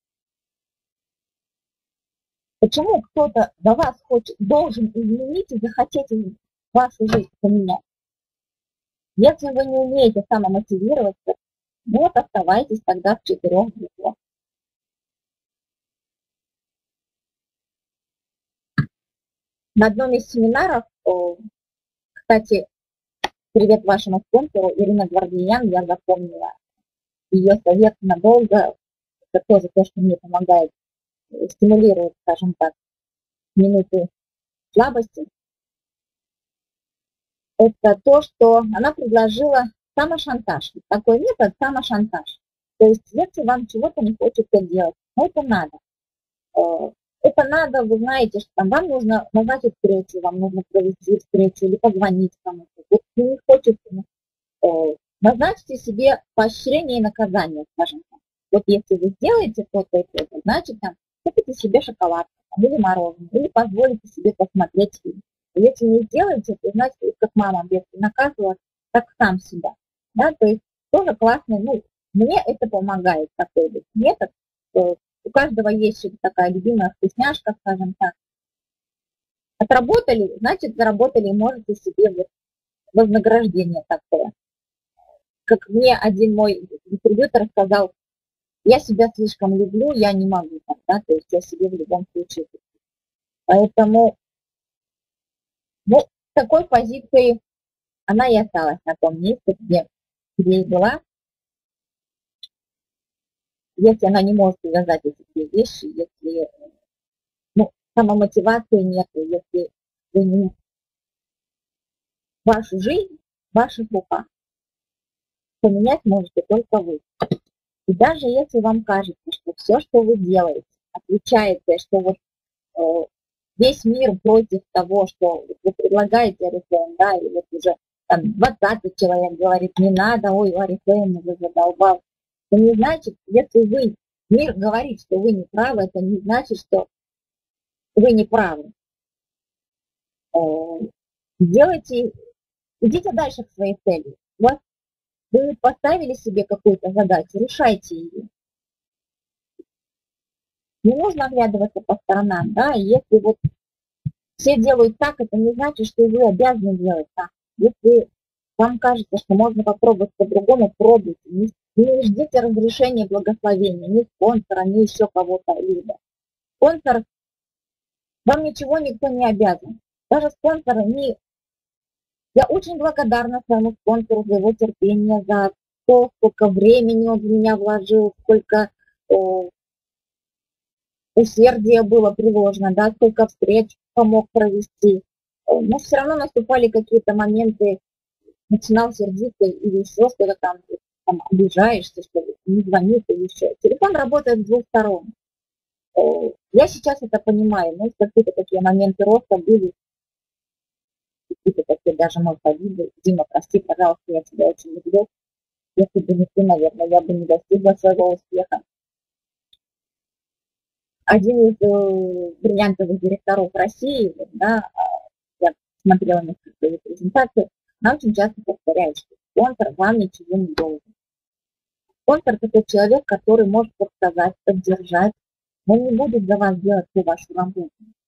Почему кто-то за вас хочет, должен изменить и захотеть вашу жизнь поменять? Если вы не умеете самомотивироваться, вот оставайтесь тогда в 4 буквах. На одном из семинаров, кстати, привет вашему спонсору, Ирина Гвардиян, я запомнила ее совет надолго, это тоже то, что мне помогает, стимулирует, скажем так, минуты слабости. Это то, что она предложила самошантаж. Такой метод самошантаж. То есть, если вам чего-то не хочется делать, но это надо. Это надо, вы знаете, что там вам нужно назначить встречу, вам нужно провести встречу или позвонить кому-то. Вот не хочется, назначьте себе поощрение и наказание, скажем так. Вот если вы сделаете то-то и то-то, значит, там, купите себе шоколад или мороженое, или позволите себе посмотреть фильм. Если не сделаете, то, значит, как мама в детстве наказывала, так сам себя. Да? То есть тоже классный, ну, мне это помогает, такой вот метод. У каждого есть что-то такая любимая вкусняшка, скажем так. Отработали, значит, заработали, и можете себе вот вознаграждение такое. Как мне один мой дистрибьютор сказал, я себя слишком люблю, я не могу так, да, то есть я себе в любом случае. Поэтому, ну, с такой позиции она и осталась на том месте, где и была. Если она не может связать эти две вещи, если, ну, самомотивации нет, если вы не, вашу жизнь в ваших руках, поменять можете только вы. И даже если вам кажется, что все, что вы делаете, отличается, что вот весь мир против того, что вы предлагаете Oriflame, да, или вот уже там 20 человек говорит, не надо, ой, Oriflame уже задолбал. Это не значит, если вы, мир говорит, что вы не правы, это не значит, что вы не правы. Делайте, идите дальше к своей цели. Вы поставили себе какую-то задачу, решайте ее. Не нужно оглядываться по сторонам, да, если вот все делают так, это не значит, что вы обязаны делать так. Если вам кажется, что можно попробовать по-другому, пробуйте. Не ждите разрешения, благословения, ни спонсора, ни еще кого-то либо. Спонсор, вам ничего никто не обязан. Даже спонсоры не... Я очень благодарна своему спонсору за его терпение, за то, сколько времени он в меня вложил, сколько усердия было приложено, да, сколько встреч помог провести. Но все равно наступали какие-то моменты, начинал сердиться или еще что-то там обижаешься, что ли, не звонит или еще. Телефон работает с двух сторон. Я сейчас это понимаю, но какие-то такие моменты роста были, какие-то такие даже, может, обиды. Дима, прости, пожалуйста, я тебя очень люблю. Если бы не ты, наверное, я бы не достигла своего успеха. Один из бриллиантовых директоров России, да, я смотрела несколько ее презентаций, она очень часто повторяет, что спонсор вам ничего не должен. Спонсор – это тот человек, который может подсказать, поддержать, но не будет за вас делать всю вашу работу.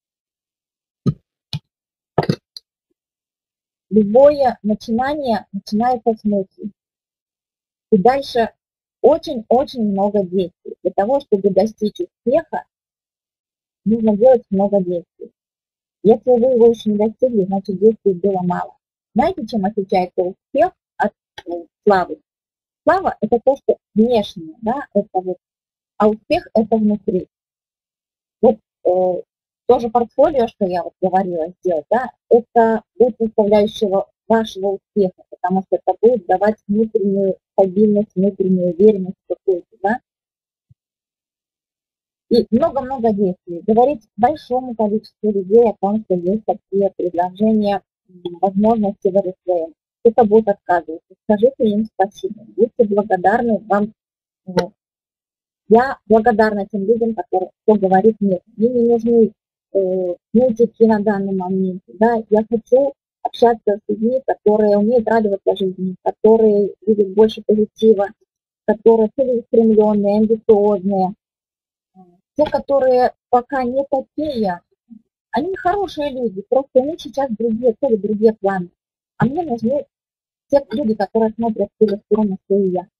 Любое начинание начинается с мысли. И дальше очень-очень много действий. Для того, чтобы достичь успеха, нужно делать много действий. Если вы его еще не достигли, значит действий было мало. Знаете, чем отличается успех от славы? Слава – это то, что внешнее, да, это вот, а успех – это внутри. Вот тоже портфолио, что я вот говорила сделать, да, это будет составляющего вашего успеха, потому что это будет давать внутреннюю стабильность, внутреннюю уверенность какую-то, да. И много-много действий. Говорить большому количеству людей о том, что есть такие предложения, возможности в Oriflame. Кто-то будет отказываться. Скажите им спасибо. Будьте благодарны вам. Я благодарна тем людям, кто говорит нет. Мне не нужны нытики на данный момент. Да? Я хочу общаться с людьми, которые умеют радоваться жизни, которые видят больше позитива, которые целеустремленные, амбициозные. Те, которые пока не такие, они хорошие люди, просто у них сейчас другие цели, другие планы. А мне нужны те люди, которые смотрят в ту сторону, что и я.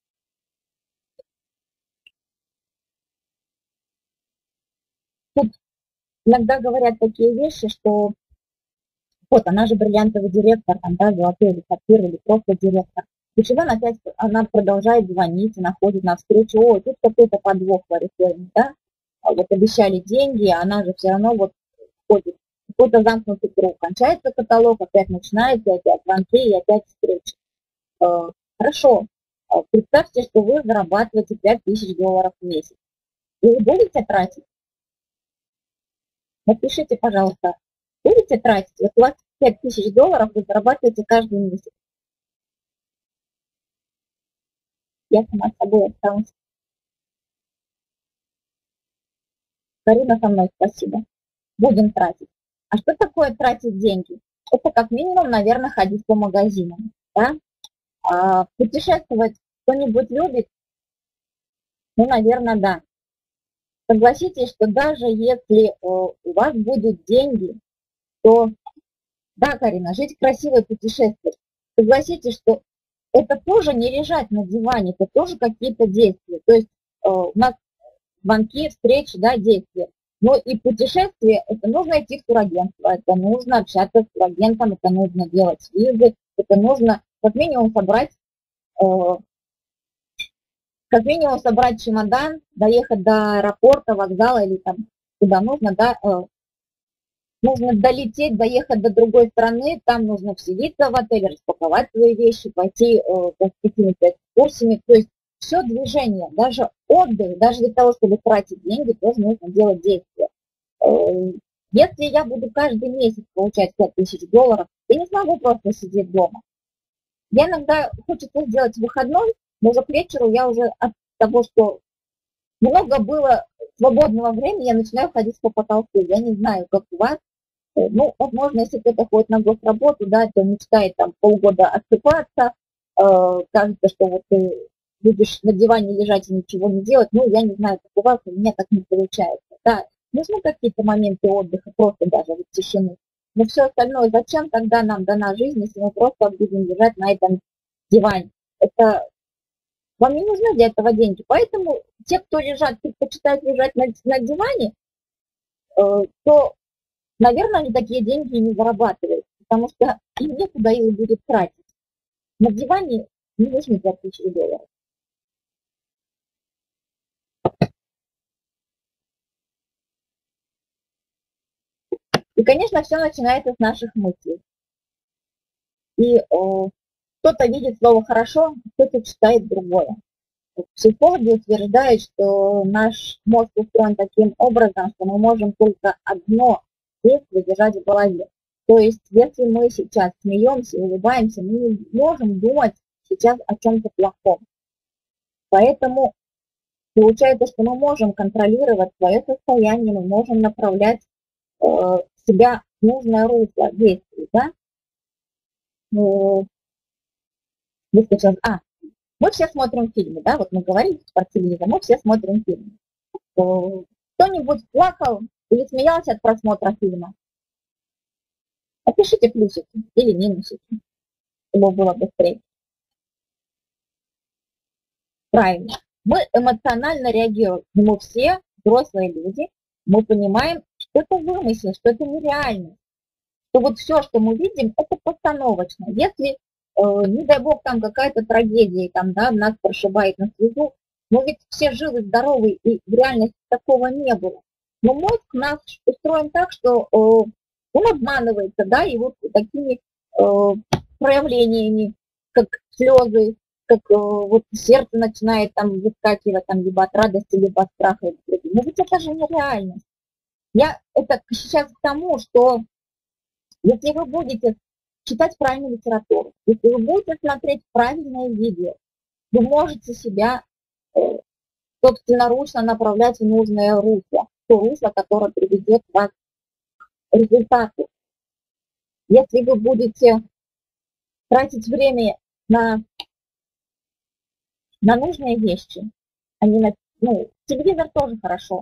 Тут иногда говорят такие вещи, что вот она же бриллиантовый директор, там, да, золотой или сапфир, или просто директор. И всегда она продолжает звонить, она ходит на встречу, о, тут какой-то подвох в Oriflame, да, вот обещали деньги, а она же все равно вот ходит. Какой-то замкнутый круг. Кончается каталог, опять начинается, опять звонки и опять встречи. Хорошо, Представьте, что вы зарабатываете $5000 в месяц. Вы будете тратить? Напишите, пожалуйста, будете тратить? Вот у вас $5000 вы зарабатываете каждый месяц. Я сама с собой осталась. Карина со мной, спасибо. Будем тратить. А что такое тратить деньги? Это как минимум, наверное, ходить по магазинам. Да? Путешествовать кто-нибудь любит? Ну, наверное, да. Согласитесь, что даже если у вас будут деньги, то, да, Карина, жить красиво и путешествовать. Согласитесь, что это тоже не лежать на диване, это тоже какие-то действия. То есть у нас звонки, встречи, да, действия. Но и путешествие, это нужно идти в турагентство, это нужно общаться с турагентом, это нужно делать визы, это нужно как минимум собрать чемодан, доехать до аэропорта, вокзала или там куда нужно, да, нужно долететь, доехать до другой страны, там нужно вселиться в отель, распаковать свои вещи, пойти с какими-то экскурсиями, то есть все движение, даже отдых, даже для того, чтобы тратить деньги, тоже нужно делать действия. Если я буду каждый месяц получать $5000, я не смогу просто сидеть дома. Я иногда хочется сделать выходной, но уже к вечеру я уже от того, что много было свободного времени, я начинаю ходить по потолку. Я не знаю, как у вас. Ну, возможно, если кто-то ходит на госработу, да, то мечтает там полгода отсыпаться, кажется, что вот ты будешь на диване лежать и ничего не делать. Ну, я не знаю, как у вас, у меня так не получается. Да, нужны какие-то моменты отдыха, просто даже вот тишины. Но все остальное, зачем тогда нам дана жизнь, если мы просто будем лежать на этом диване? Это вам не нужны для этого деньги. Поэтому те, кто предпочитают лежать на диване, то, наверное, они такие деньги не зарабатывают, потому что им некуда их будет тратить. На диване не нужны $5000. И, конечно, все начинается с наших мыслей. И кто-то видит слово «хорошо», кто-то читает другое. Психологи утверждают, что наш мозг устроен таким образом, что мы можем только одно действие держать в голове. То есть, если мы сейчас смеемся и улыбаемся, мы не можем думать сейчас о чем-то плохом. Поэтому получается, что мы можем контролировать свое состояние, мы можем направлять себя в нужное русло действий, да? Выскочил. Мы все смотрим фильмы, да, вот мы говорим по телевизору, мы все смотрим фильмы. Кто-нибудь плакал или смеялся от просмотра фильма? Опишите плюсики или минусики, чтобы было быстрее. Правильно. Мы эмоционально реагируем. Мы все взрослые люди, мы понимаем, что это вымысел, что это нереально. Что вот все, что мы видим, это постановочно. Если не дай бог, там какая-то трагедия, там, да, нас прошибает на слезу, но ведь все живы, здоровы, и в реальности такого не было. Но мозг нас устроен так, что он обманывается, да, и вот такими проявлениями, как слезы, как вот сердце начинает там выскакивать, там, либо от радости, либо от страха. Но ведь это же нереальность. Я это сейчас к тому, что если вы будете читать правильную литературу, если вы будете смотреть правильное видео, вы можете себя собственноручно направлять в нужное русло, то русло, которое приведет вас к результату. Если вы будете тратить время на нужные вещи, а не на... Ну, телевизор тоже хорошо.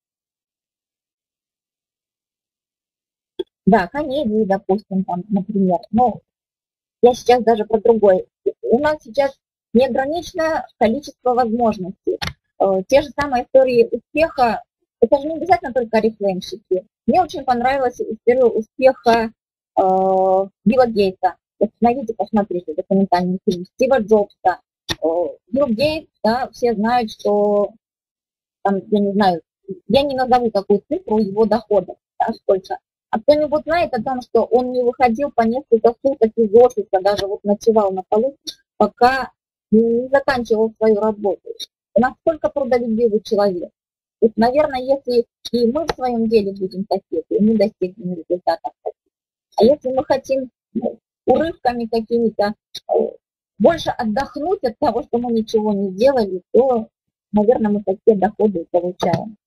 Да, комедии, допустим, там, например. Но я сейчас даже про другое. У нас сейчас неограниченное количество возможностей. Те же самые истории успеха, это же не обязательно только рефлеймщики. Мне очень понравилась история успеха Билла Гейтса. Найдите, посмотрите документальный фильм Стива Джобса. Билл Гейтс, да, все знают, что там, я не знаю, я не назову такую цифру его доходов, да, сколько. А кто-нибудь знает о том, что он не выходил по несколько суток из офиса, даже вот ночевал на полу, пока не заканчивал свою работу. Насколько трудолюбивый человек. Вот, наверное, если и мы в своем деле будем такие, то мы достигнем результатов. А если мы хотим урывками какими-то больше отдохнуть от того, что мы ничего не делали, то, наверное, мы такие доходы и получаем.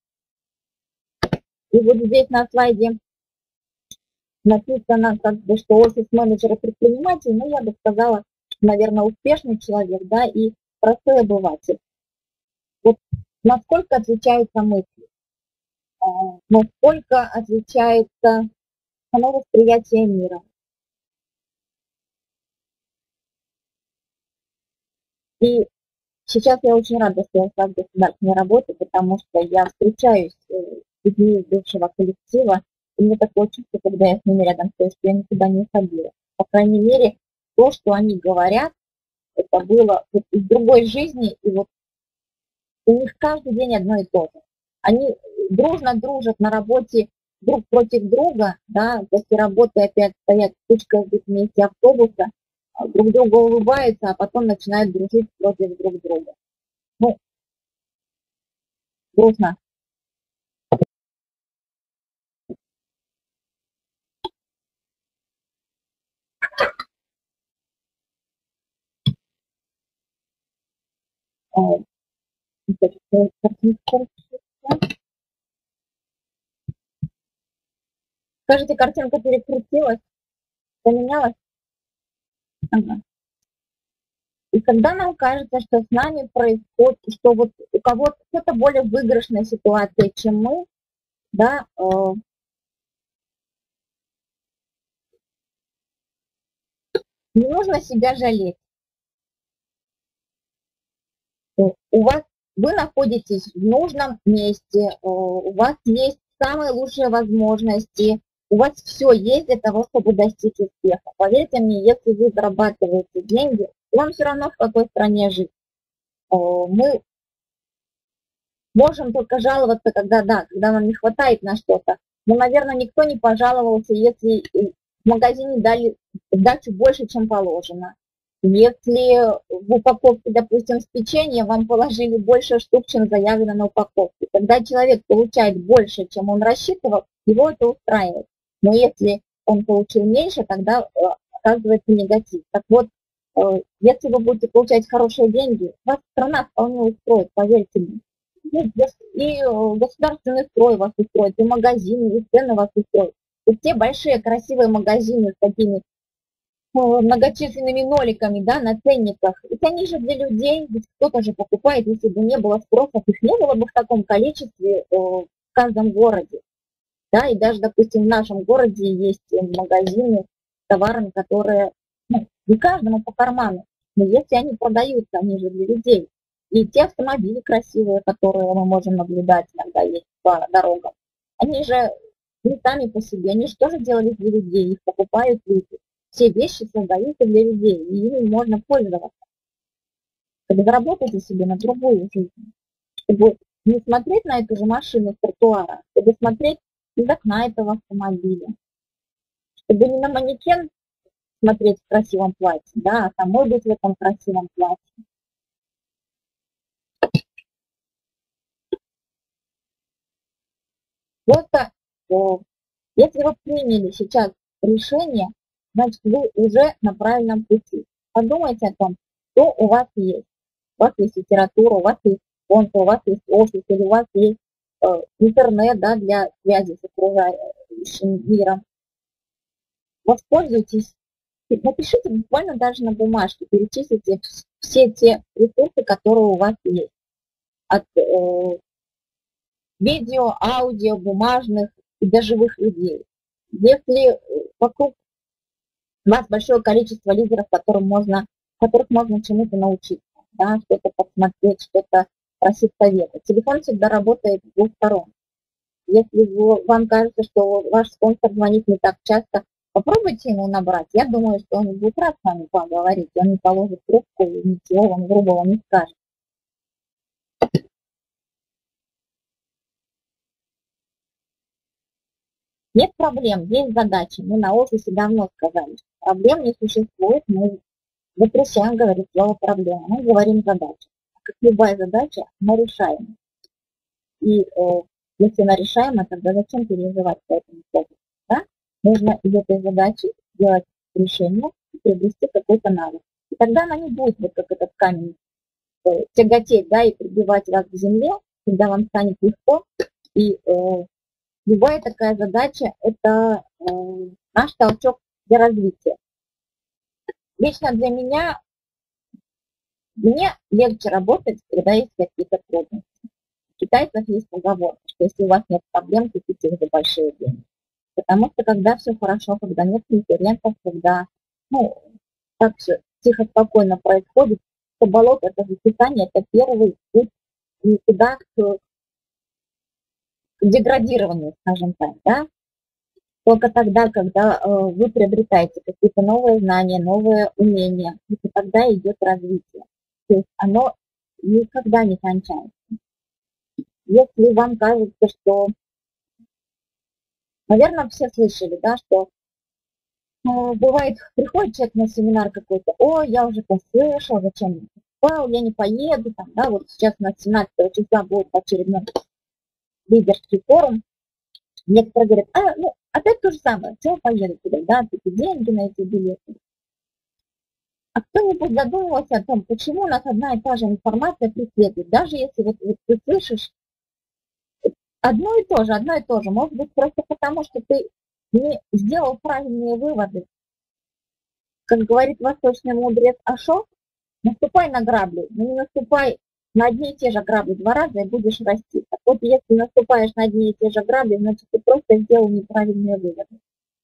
И вот здесь на слайде написано, как бы, что офис-менеджер и предприниматель, ну, я бы сказала, наверное, успешный человек, да, и простой обыватель. Вот насколько отличаются мысли, насколько отличается само восприятие мира. И сейчас я очень рада, что я в государственной работе, потому что я встречаюсь с людьми из бывшего коллектива, и мне такое чувство, когда я с ними рядом стою, что я никуда не ходила. По крайней мере, то, что они говорят, это было вот из другой жизни, и вот у них каждый день одно и то же. Они дружно дружат на работе друг против друга, да, после работы опять стоят кучкой вместе автобуса, друг друга улыбаются, а потом начинают дружить против друг друга. Ну, грустно. Скажите, картинка перекрутилась, поменялась? Ага. И когда нам кажется, что с нами происходит, что вот у кого-то кто-то более выигрышная ситуация, чем мы, да, не нужно себя жалеть. У вас, вы находитесь в нужном месте, у вас есть самые лучшие возможности, у вас все есть для того, чтобы достичь успеха. Поверьте мне, если вы зарабатываете деньги, вам все равно в какой стране жить. Мы можем только жаловаться, когда нам не хватает на что-то. Но, наверное, никто не пожаловался, если в магазине дали сдачу больше, чем положено. Если в упаковке, допустим, с печеньем вам положили больше штук, чем заявлено на упаковке. Когда человек получает больше, чем он рассчитывал, его это устраивает. Но если он получил меньше, тогда оказывается негатив. Так вот, если вы будете получать хорошие деньги, вас страна вполне устроит, поверьте мне. И государственный строй вас устроит, и магазины, и цены вас устроят. И те большие красивые магазины с такими многочисленными ноликами, да, на ценниках. Ведь они же для людей, ведь кто-то же покупает, если бы не было спроса, их не было бы в таком количестве в каждом городе. Да, и даже, допустим, в нашем городе есть магазины с товарами, которые, ну, не каждому по карману, но если они продаются, они же для людей. И те автомобили красивые, которые мы можем наблюдать иногда есть по дорогам, они же не сами по себе, они же тоже делались для людей, их покупают люди. Все вещи создаются для людей, и ими можно пользоваться. Чтобы заработать себе на другую жизнь. Чтобы не смотреть на эту же машину с тротуара, чтобы смотреть из окна этого автомобиля. Чтобы не на манекен смотреть в красивом платье, да, а самой быть в этом красивом платье. Просто, если вы приняли сейчас решение, значит, вы уже на правильном пути. Подумайте о том, что у вас есть. У вас есть литература, у вас есть спонсор, у вас есть офис, или у вас есть интернет, да, для связи с окружающим миром. Воспользуйтесь, напишите буквально даже на бумажке, перечислите все те ресурсы, которые у вас есть. От видео, аудио, бумажных и до живых людей. Если вокруг вас большое количество лидеров, которых можно чему-то научиться, да, что-то посмотреть, что-то просить совета. Телефон всегда работает с двух сторон. Если вам кажется, что ваш спонсор звонит не так часто, попробуйте ему набрать. Я думаю, что он будет рад с вами поговорить, он не положит трубку и ничего вам грубого не скажет. Нет проблем, есть задачи. Мы на офисе давно сказали, что проблем не существует. Мы Запрещаем говорить слово проблема, мы говорим задача. Как любая задача, она решаема. И если она решаема, тогда зачем переживать по этому поводу? Да? Нужно из этой задачи сделать решение и приобрести какой-то навык. И тогда она не будет вот как этот камень тяготеть, да, и прибивать вас к земле, когда вам станет легко. И любая такая задача – это наш толчок для развития. Лично для меня, мне легче работать, когда есть какие-то трудности. У китайцев есть поговорка, что если у вас нет проблем, купите их за большие деньги. Потому что когда все хорошо, когда нет конкурентов, когда так все тихо, спокойно происходит, то болото, это воспитание, это первый путь никуда к деградированию, скажем так, да. Только тогда, когда вы приобретаете какие-то новые знания, новые умения, и тогда идет развитие. То есть оно никогда не кончается. Если вам кажется, что, наверное, все слышали, да, что бывает, приходит человек на семинар какой-то, я уже послышал, зачем я покупал, я не поеду, там, да, вот сейчас на 17 числа будет очередной лидерский форум. Некоторые говорят, опять то же самое, чего поеду туда, да, такие деньги на эти билеты. А кто-нибудь задумывался о том, почему у нас одна и та же информация преследует, даже если вот ты слышишь одно и то же, может быть, просто потому, что ты не сделал правильные выводы. Как говорит восточный мудрец Ашо, наступай на грабли, но не наступай на одни и те же грабли 2 раза и будешь расти. Так вот, если наступаешь на одни и те же грабли, значит, ты просто сделал неправильные выводы.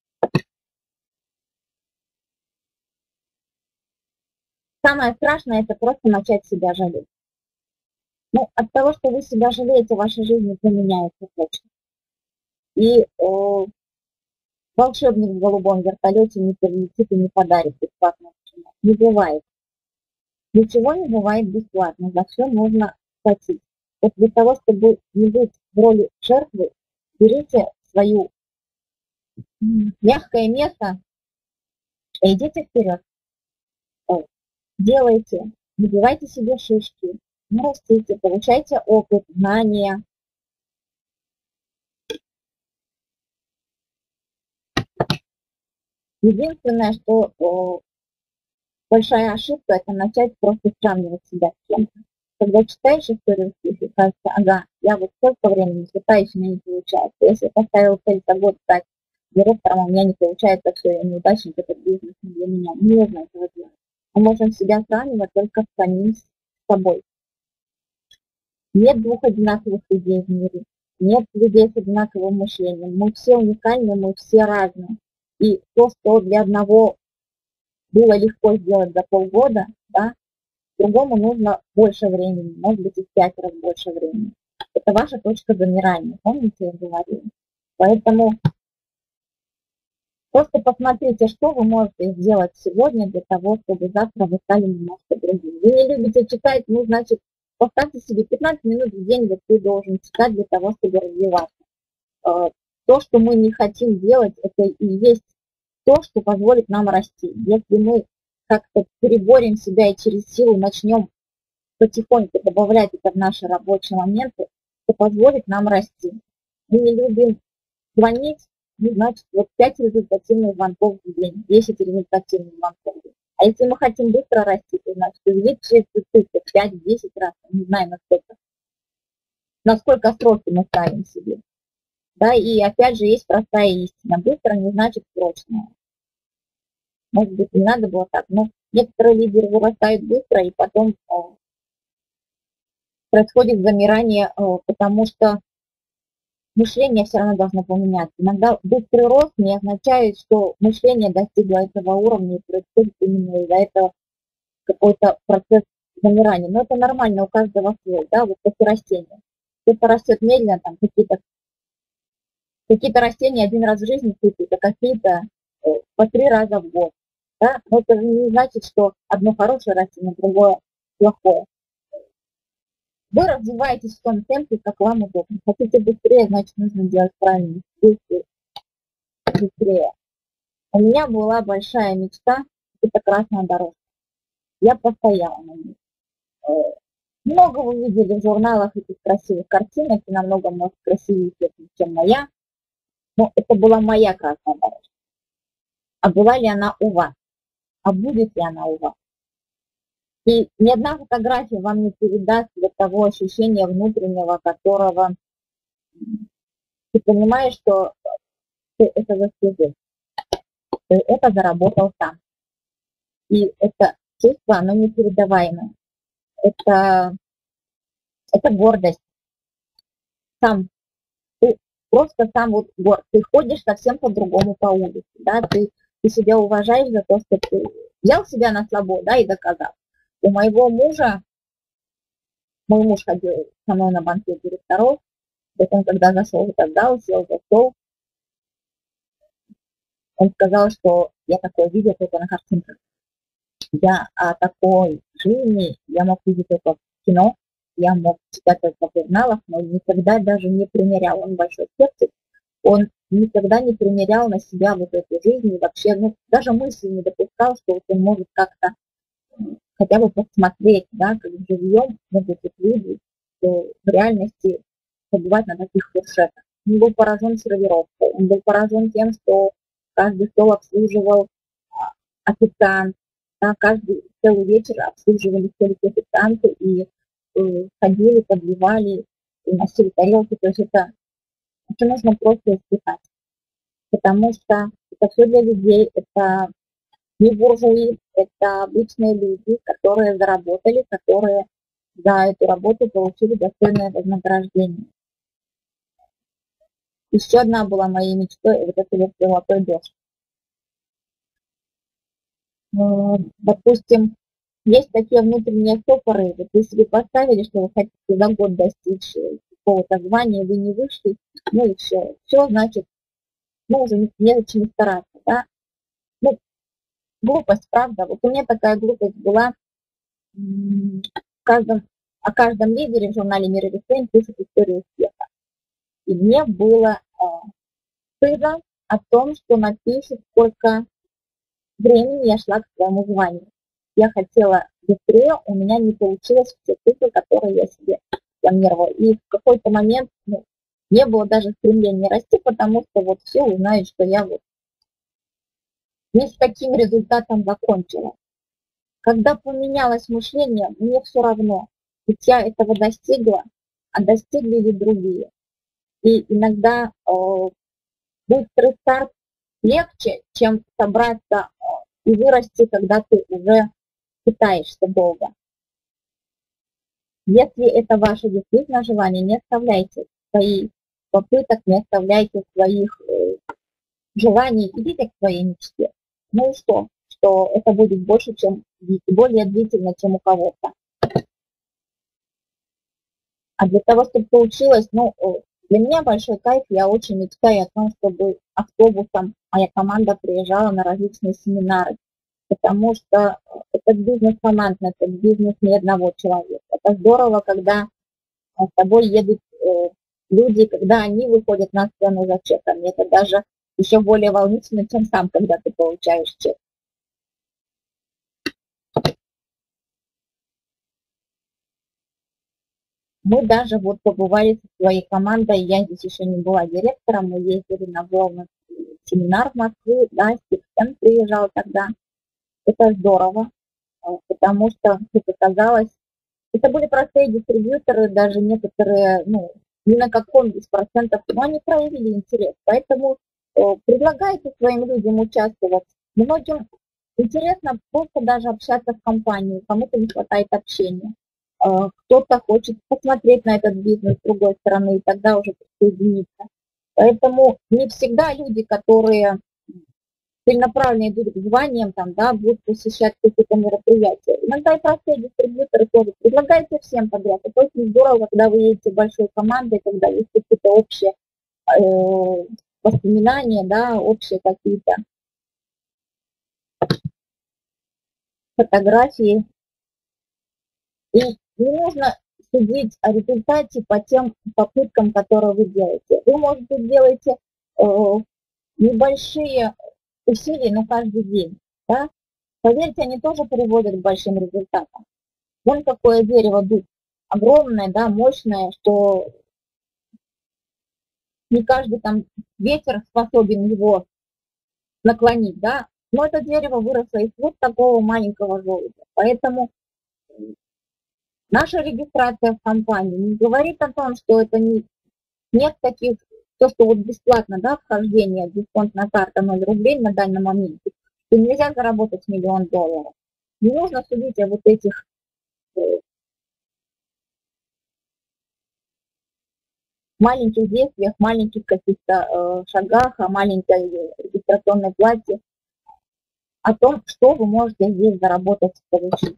Самое страшное – это просто начать себя жалеть. От того, что вы себя жалеете, ваша жизнь не поменяется точно. И волшебник в голубом вертолете не прилетит и не подарит бесплатно. Не бывает. Ничего не бывает бесплатно, за все нужно платить. Вот для того, чтобы не быть в роли жертвы, берите свое мягкое место и идите вперед. Делайте, набивайте себе шишки, растите, получайте опыт, знания. Единственное, что большая ошибка – это начать просто сравнивать себя с кем-то. Когда читаешь историю успеха, кажется, я вот столько времени пытаюсь, у меня не получается. Если я поставила цель за год стать директором, у меня не получается, все, я неудачник, этот бизнес не для меня. Не нужно этого делать. Мы можем себя сравнивать только с самим собой. Нет 2 одинаковых людей в мире, нет людей с одинаковым мышлением. Мы все уникальны, мы все разные. И то, что для одного было легко сделать за полгода, да, другому нужно больше времени, может быть, и в 5 раз больше времени. Это ваша точка замирания, помните, я говорила. Поэтому просто посмотрите, что вы можете сделать сегодня для того, чтобы завтра вы стали немножко другим. Вы не любите читать, значит, поставьте себе 15 минут в день, вот ты должен читать для того, чтобы развиваться. То, что мы не хотим делать, это и есть то, что позволит нам расти. Если мы как-то переборем себя и через силу начнем потихоньку добавлять это в наши рабочие моменты, то позволит нам расти. Мы не любим звонить, значит, 5 результативных звонков в день, 10 результативных звонков в день. А если мы хотим быстро расти, то значит увеличить цифры 5-10 раз, не знаю насколько сроки мы ставим себе. Да, и опять же есть простая истина. Быстро не значит прочно. Может быть, не надо было так, но некоторые лидеры вырастают быстро, и потом происходит замирание, потому что мышление все равно должно поменяться. Иногда быстрый рост не означает, что мышление достигло этого уровня и происходит именно из-за этого какой-то процесс замирания. Но это нормально, у каждого свой, да, вот как и растения. Кто-то растет медленно, там какие-то растения один раз в жизни цветут, а какие-то по 3 раза в год. Да? Но это не значит, что одно хорошее растение, другое плохое. Вы развиваетесь в том темпе, как вам удобно. Хотите быстрее, значит, нужно делать правильно. Быстрее. У меня была большая мечта, это красная дорожка. я постояла на них. Много вы видели в журналах этих красивых картинок, и намного, может, красивее, чем моя, но это была моя красная дорожка. А была ли она у вас? А будет ли она у вас? И ни одна фотография вам не передаст для того ощущения внутреннего, которого ты понимаешь, что ты это заслужил, ты это заработал сам. И это чувство, оно непередаваемое. Это гордость. Сам, ты просто сам вот горд. Ты ходишь совсем по-другому по улице, да, ты себя уважаешь за то, что ты взял себя на слабо, да, и доказал. У моего мужа, мой муж ходил со мной на банкет директоров, потом, когда зашел в этот зал, сел за стол, он сказал, что я такое видел только на картинках. Я о такой жизни, я мог видеть это в кино, я мог читать это в журналах, но никогда даже не примерял. Он большой скептик, он никогда не примерял на себя вот эту жизнь, и вообще, ну, даже мысли не допускал, что вот он может как-то хотя бы посмотреть, да, как живьем могут быть люди, что в реальности побывать на таких фуршетах. Он был поражен сервировкой, он был поражен тем, что каждый стол обслуживал официант, да, каждый целый вечер обслуживали столики официанты и ходили, подливали, и носили тарелки. То есть это нужно просто испытать, потому что это все для людей, это не буржуи, это обычные люди, которые заработали, которые за эту работу получили достойное вознаграждение. Еще одна была моей мечтой, вот это вот золотой дождь. Допустим, есть такие внутренние стопоры, вот вы себе поставили, что вы хотите за год достичь какого-то звания, вы не вышли, ну и все, значит, ну уже незачем стараться, да. Ну, глупость, правда, вот у меня такая глупость была, о каждом лидере в журнале «Мир и Reframe» пишут историю успеха. И мне было стыдно о том, что напишут, сколько времени я шла к своему званию. Я хотела быстрее, у меня не получилось все цифры, которые я себе планировала. И в какой-то момент не было даже стремления расти, потому что вот все узнают, что я вот не с таким результатом закончила. Когда поменялось мышление, мне все равно, ведь я этого достигла, а достигли ли другие. И иногда быстрый старт легче, чем собраться и вырасти, когда ты уже пытаешься долго. Если это ваше действительно желание, не оставляйте своих попыток, не оставляйте своих желаний, идите к своей мечте. Ну и что? Что это будет больше, чем более длительно, чем у кого-то. А для того, чтобы получилось, для меня большой кайф, я очень мечтаю о том, чтобы автобусом моя команда приезжала на различные семинары, потому что это бизнес командный, это бизнес не одного человека. Это здорово, когда с тобой едут люди, когда они выходят на сцену за чеками. Это даже еще более волнительно, чем сам, когда ты получаешь чек. Мы даже вот побывали со своей командой, я здесь еще не была директором, мы ездили на волны семинар в Москву, да, Стивен приезжал тогда. Это здорово, потому что, как оказалось, это были простые дистрибьюторы, даже некоторые, ни на каком из процентов, но они проявили интерес. Поэтому предлагайте своим людям участвовать. Многим интересно просто даже общаться в компании, кому-то не хватает общения. Кто-то хочет посмотреть на этот бизнес с другой стороны, и тогда уже присоединиться. Поэтому не всегда люди, которые целенаправленно идут к званиям, будут посещать какие-то мероприятия. Иногда и простые дистрибьюторы тоже. Предлагайте всем подряд. Это очень здорово, когда вы едете большой командой, когда есть какие-то общие воспоминания, общие какие-то фотографии. И не нужно судить о результате по тем попыткам, которые вы делаете. Вы, может быть, делаете небольшие усилия, но каждый день, да? Поверьте, они тоже приводят к большим результатам. Вон какое дерево дуб, огромное, да, мощное, что не каждый там ветер способен его наклонить, да, но это дерево выросло из вот такого маленького желудя. Поэтому наша регистрация в компании не говорит о том, что это нет таких, то, что вот бесплатно, да, вхождение, дисконтная карта 0 рублей на данном моменте, что нельзя заработать $1 000 000. Не нужно судить о вот этих маленьких действиях, маленьких каких-то шагах, о маленькой регистрационной плате, о том, что вы можете здесь заработать, получить.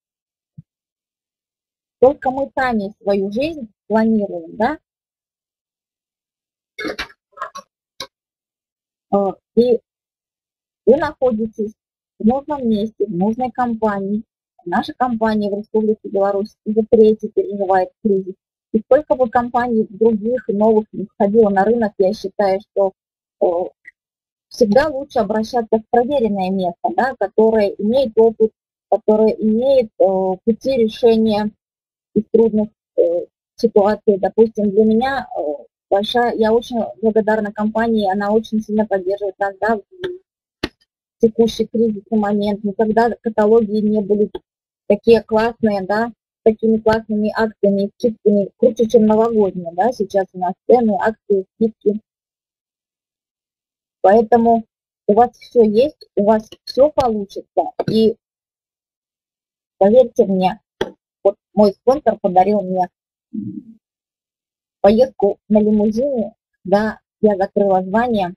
Только мы сами свою жизнь планируем, да, и вы находитесь в нужном месте, в нужной компании. Наша компания в Республике Беларусь уже третий переживает кризис. И сколько бы компаний других и новых не входило на рынок, я считаю, что всегда лучше обращаться в проверенное место, да, которое имеет опыт, которое имеет пути решения из трудных ситуаций. Допустим, для меня я очень благодарна компании, она очень сильно поддерживает нас, да, в текущий кризисный момент. Никогда каталоги не были такие классные, да, такими классными акциями, скидками, круче, чем новогодние, да, сейчас у нас цены, акции, скидки. Поэтому у вас все есть, у вас все получится. И поверьте мне, вот мой спонсор подарил мне поездку на лимузине, да, я закрыла звание,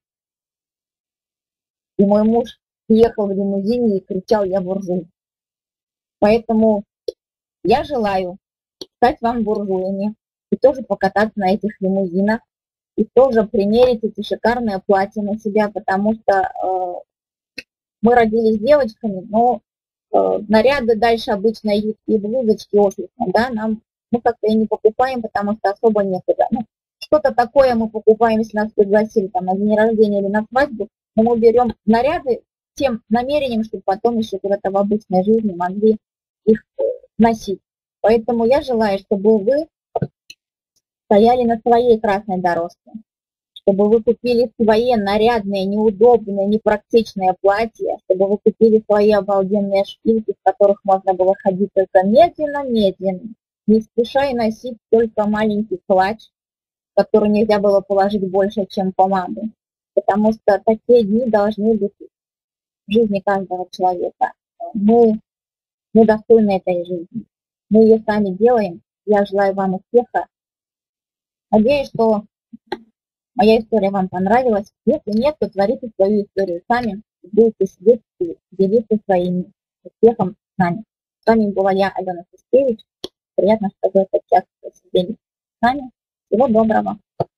и мой муж ехал в лимузине и кричал: «Я буржуй». Поэтому я желаю стать вам буржуями и тоже покататься на этих лимузинах, и тоже примерить эти шикарные платья на себя, потому что мы родились девочками, но наряды дальше обычно юбки и блузочки офисные, да, мы как-то и не покупаем, потому что особо некуда. Ну, что-то такое мы покупаем, если нас пригласили там на день рождения или на свадьбу, но мы берем наряды тем намерением, чтобы потом еще куда-то в обычной жизни могли их носить. Поэтому я желаю, чтобы вы стояли на своей красной дорожке, чтобы вы купили свои нарядные, неудобные, непрактичные платья, чтобы вы купили свои обалденные шпильки, в которых можно было ходить только медленно-медленно, не спеша и носить только маленький клатч, в который нельзя было положить больше, чем помаду. Потому что такие дни должны быть в жизни каждого человека. Мы достойны этой жизни. Мы ее сами делаем. Я желаю вам успеха. Надеюсь, что моя история вам понравилась. Если нет, то творите свою историю сами. Будете сидеть и делиться своим успехом с нами. С вами была я, Алена Сускевич. Приятно, что вы сейчас сидели с нами. Всего доброго.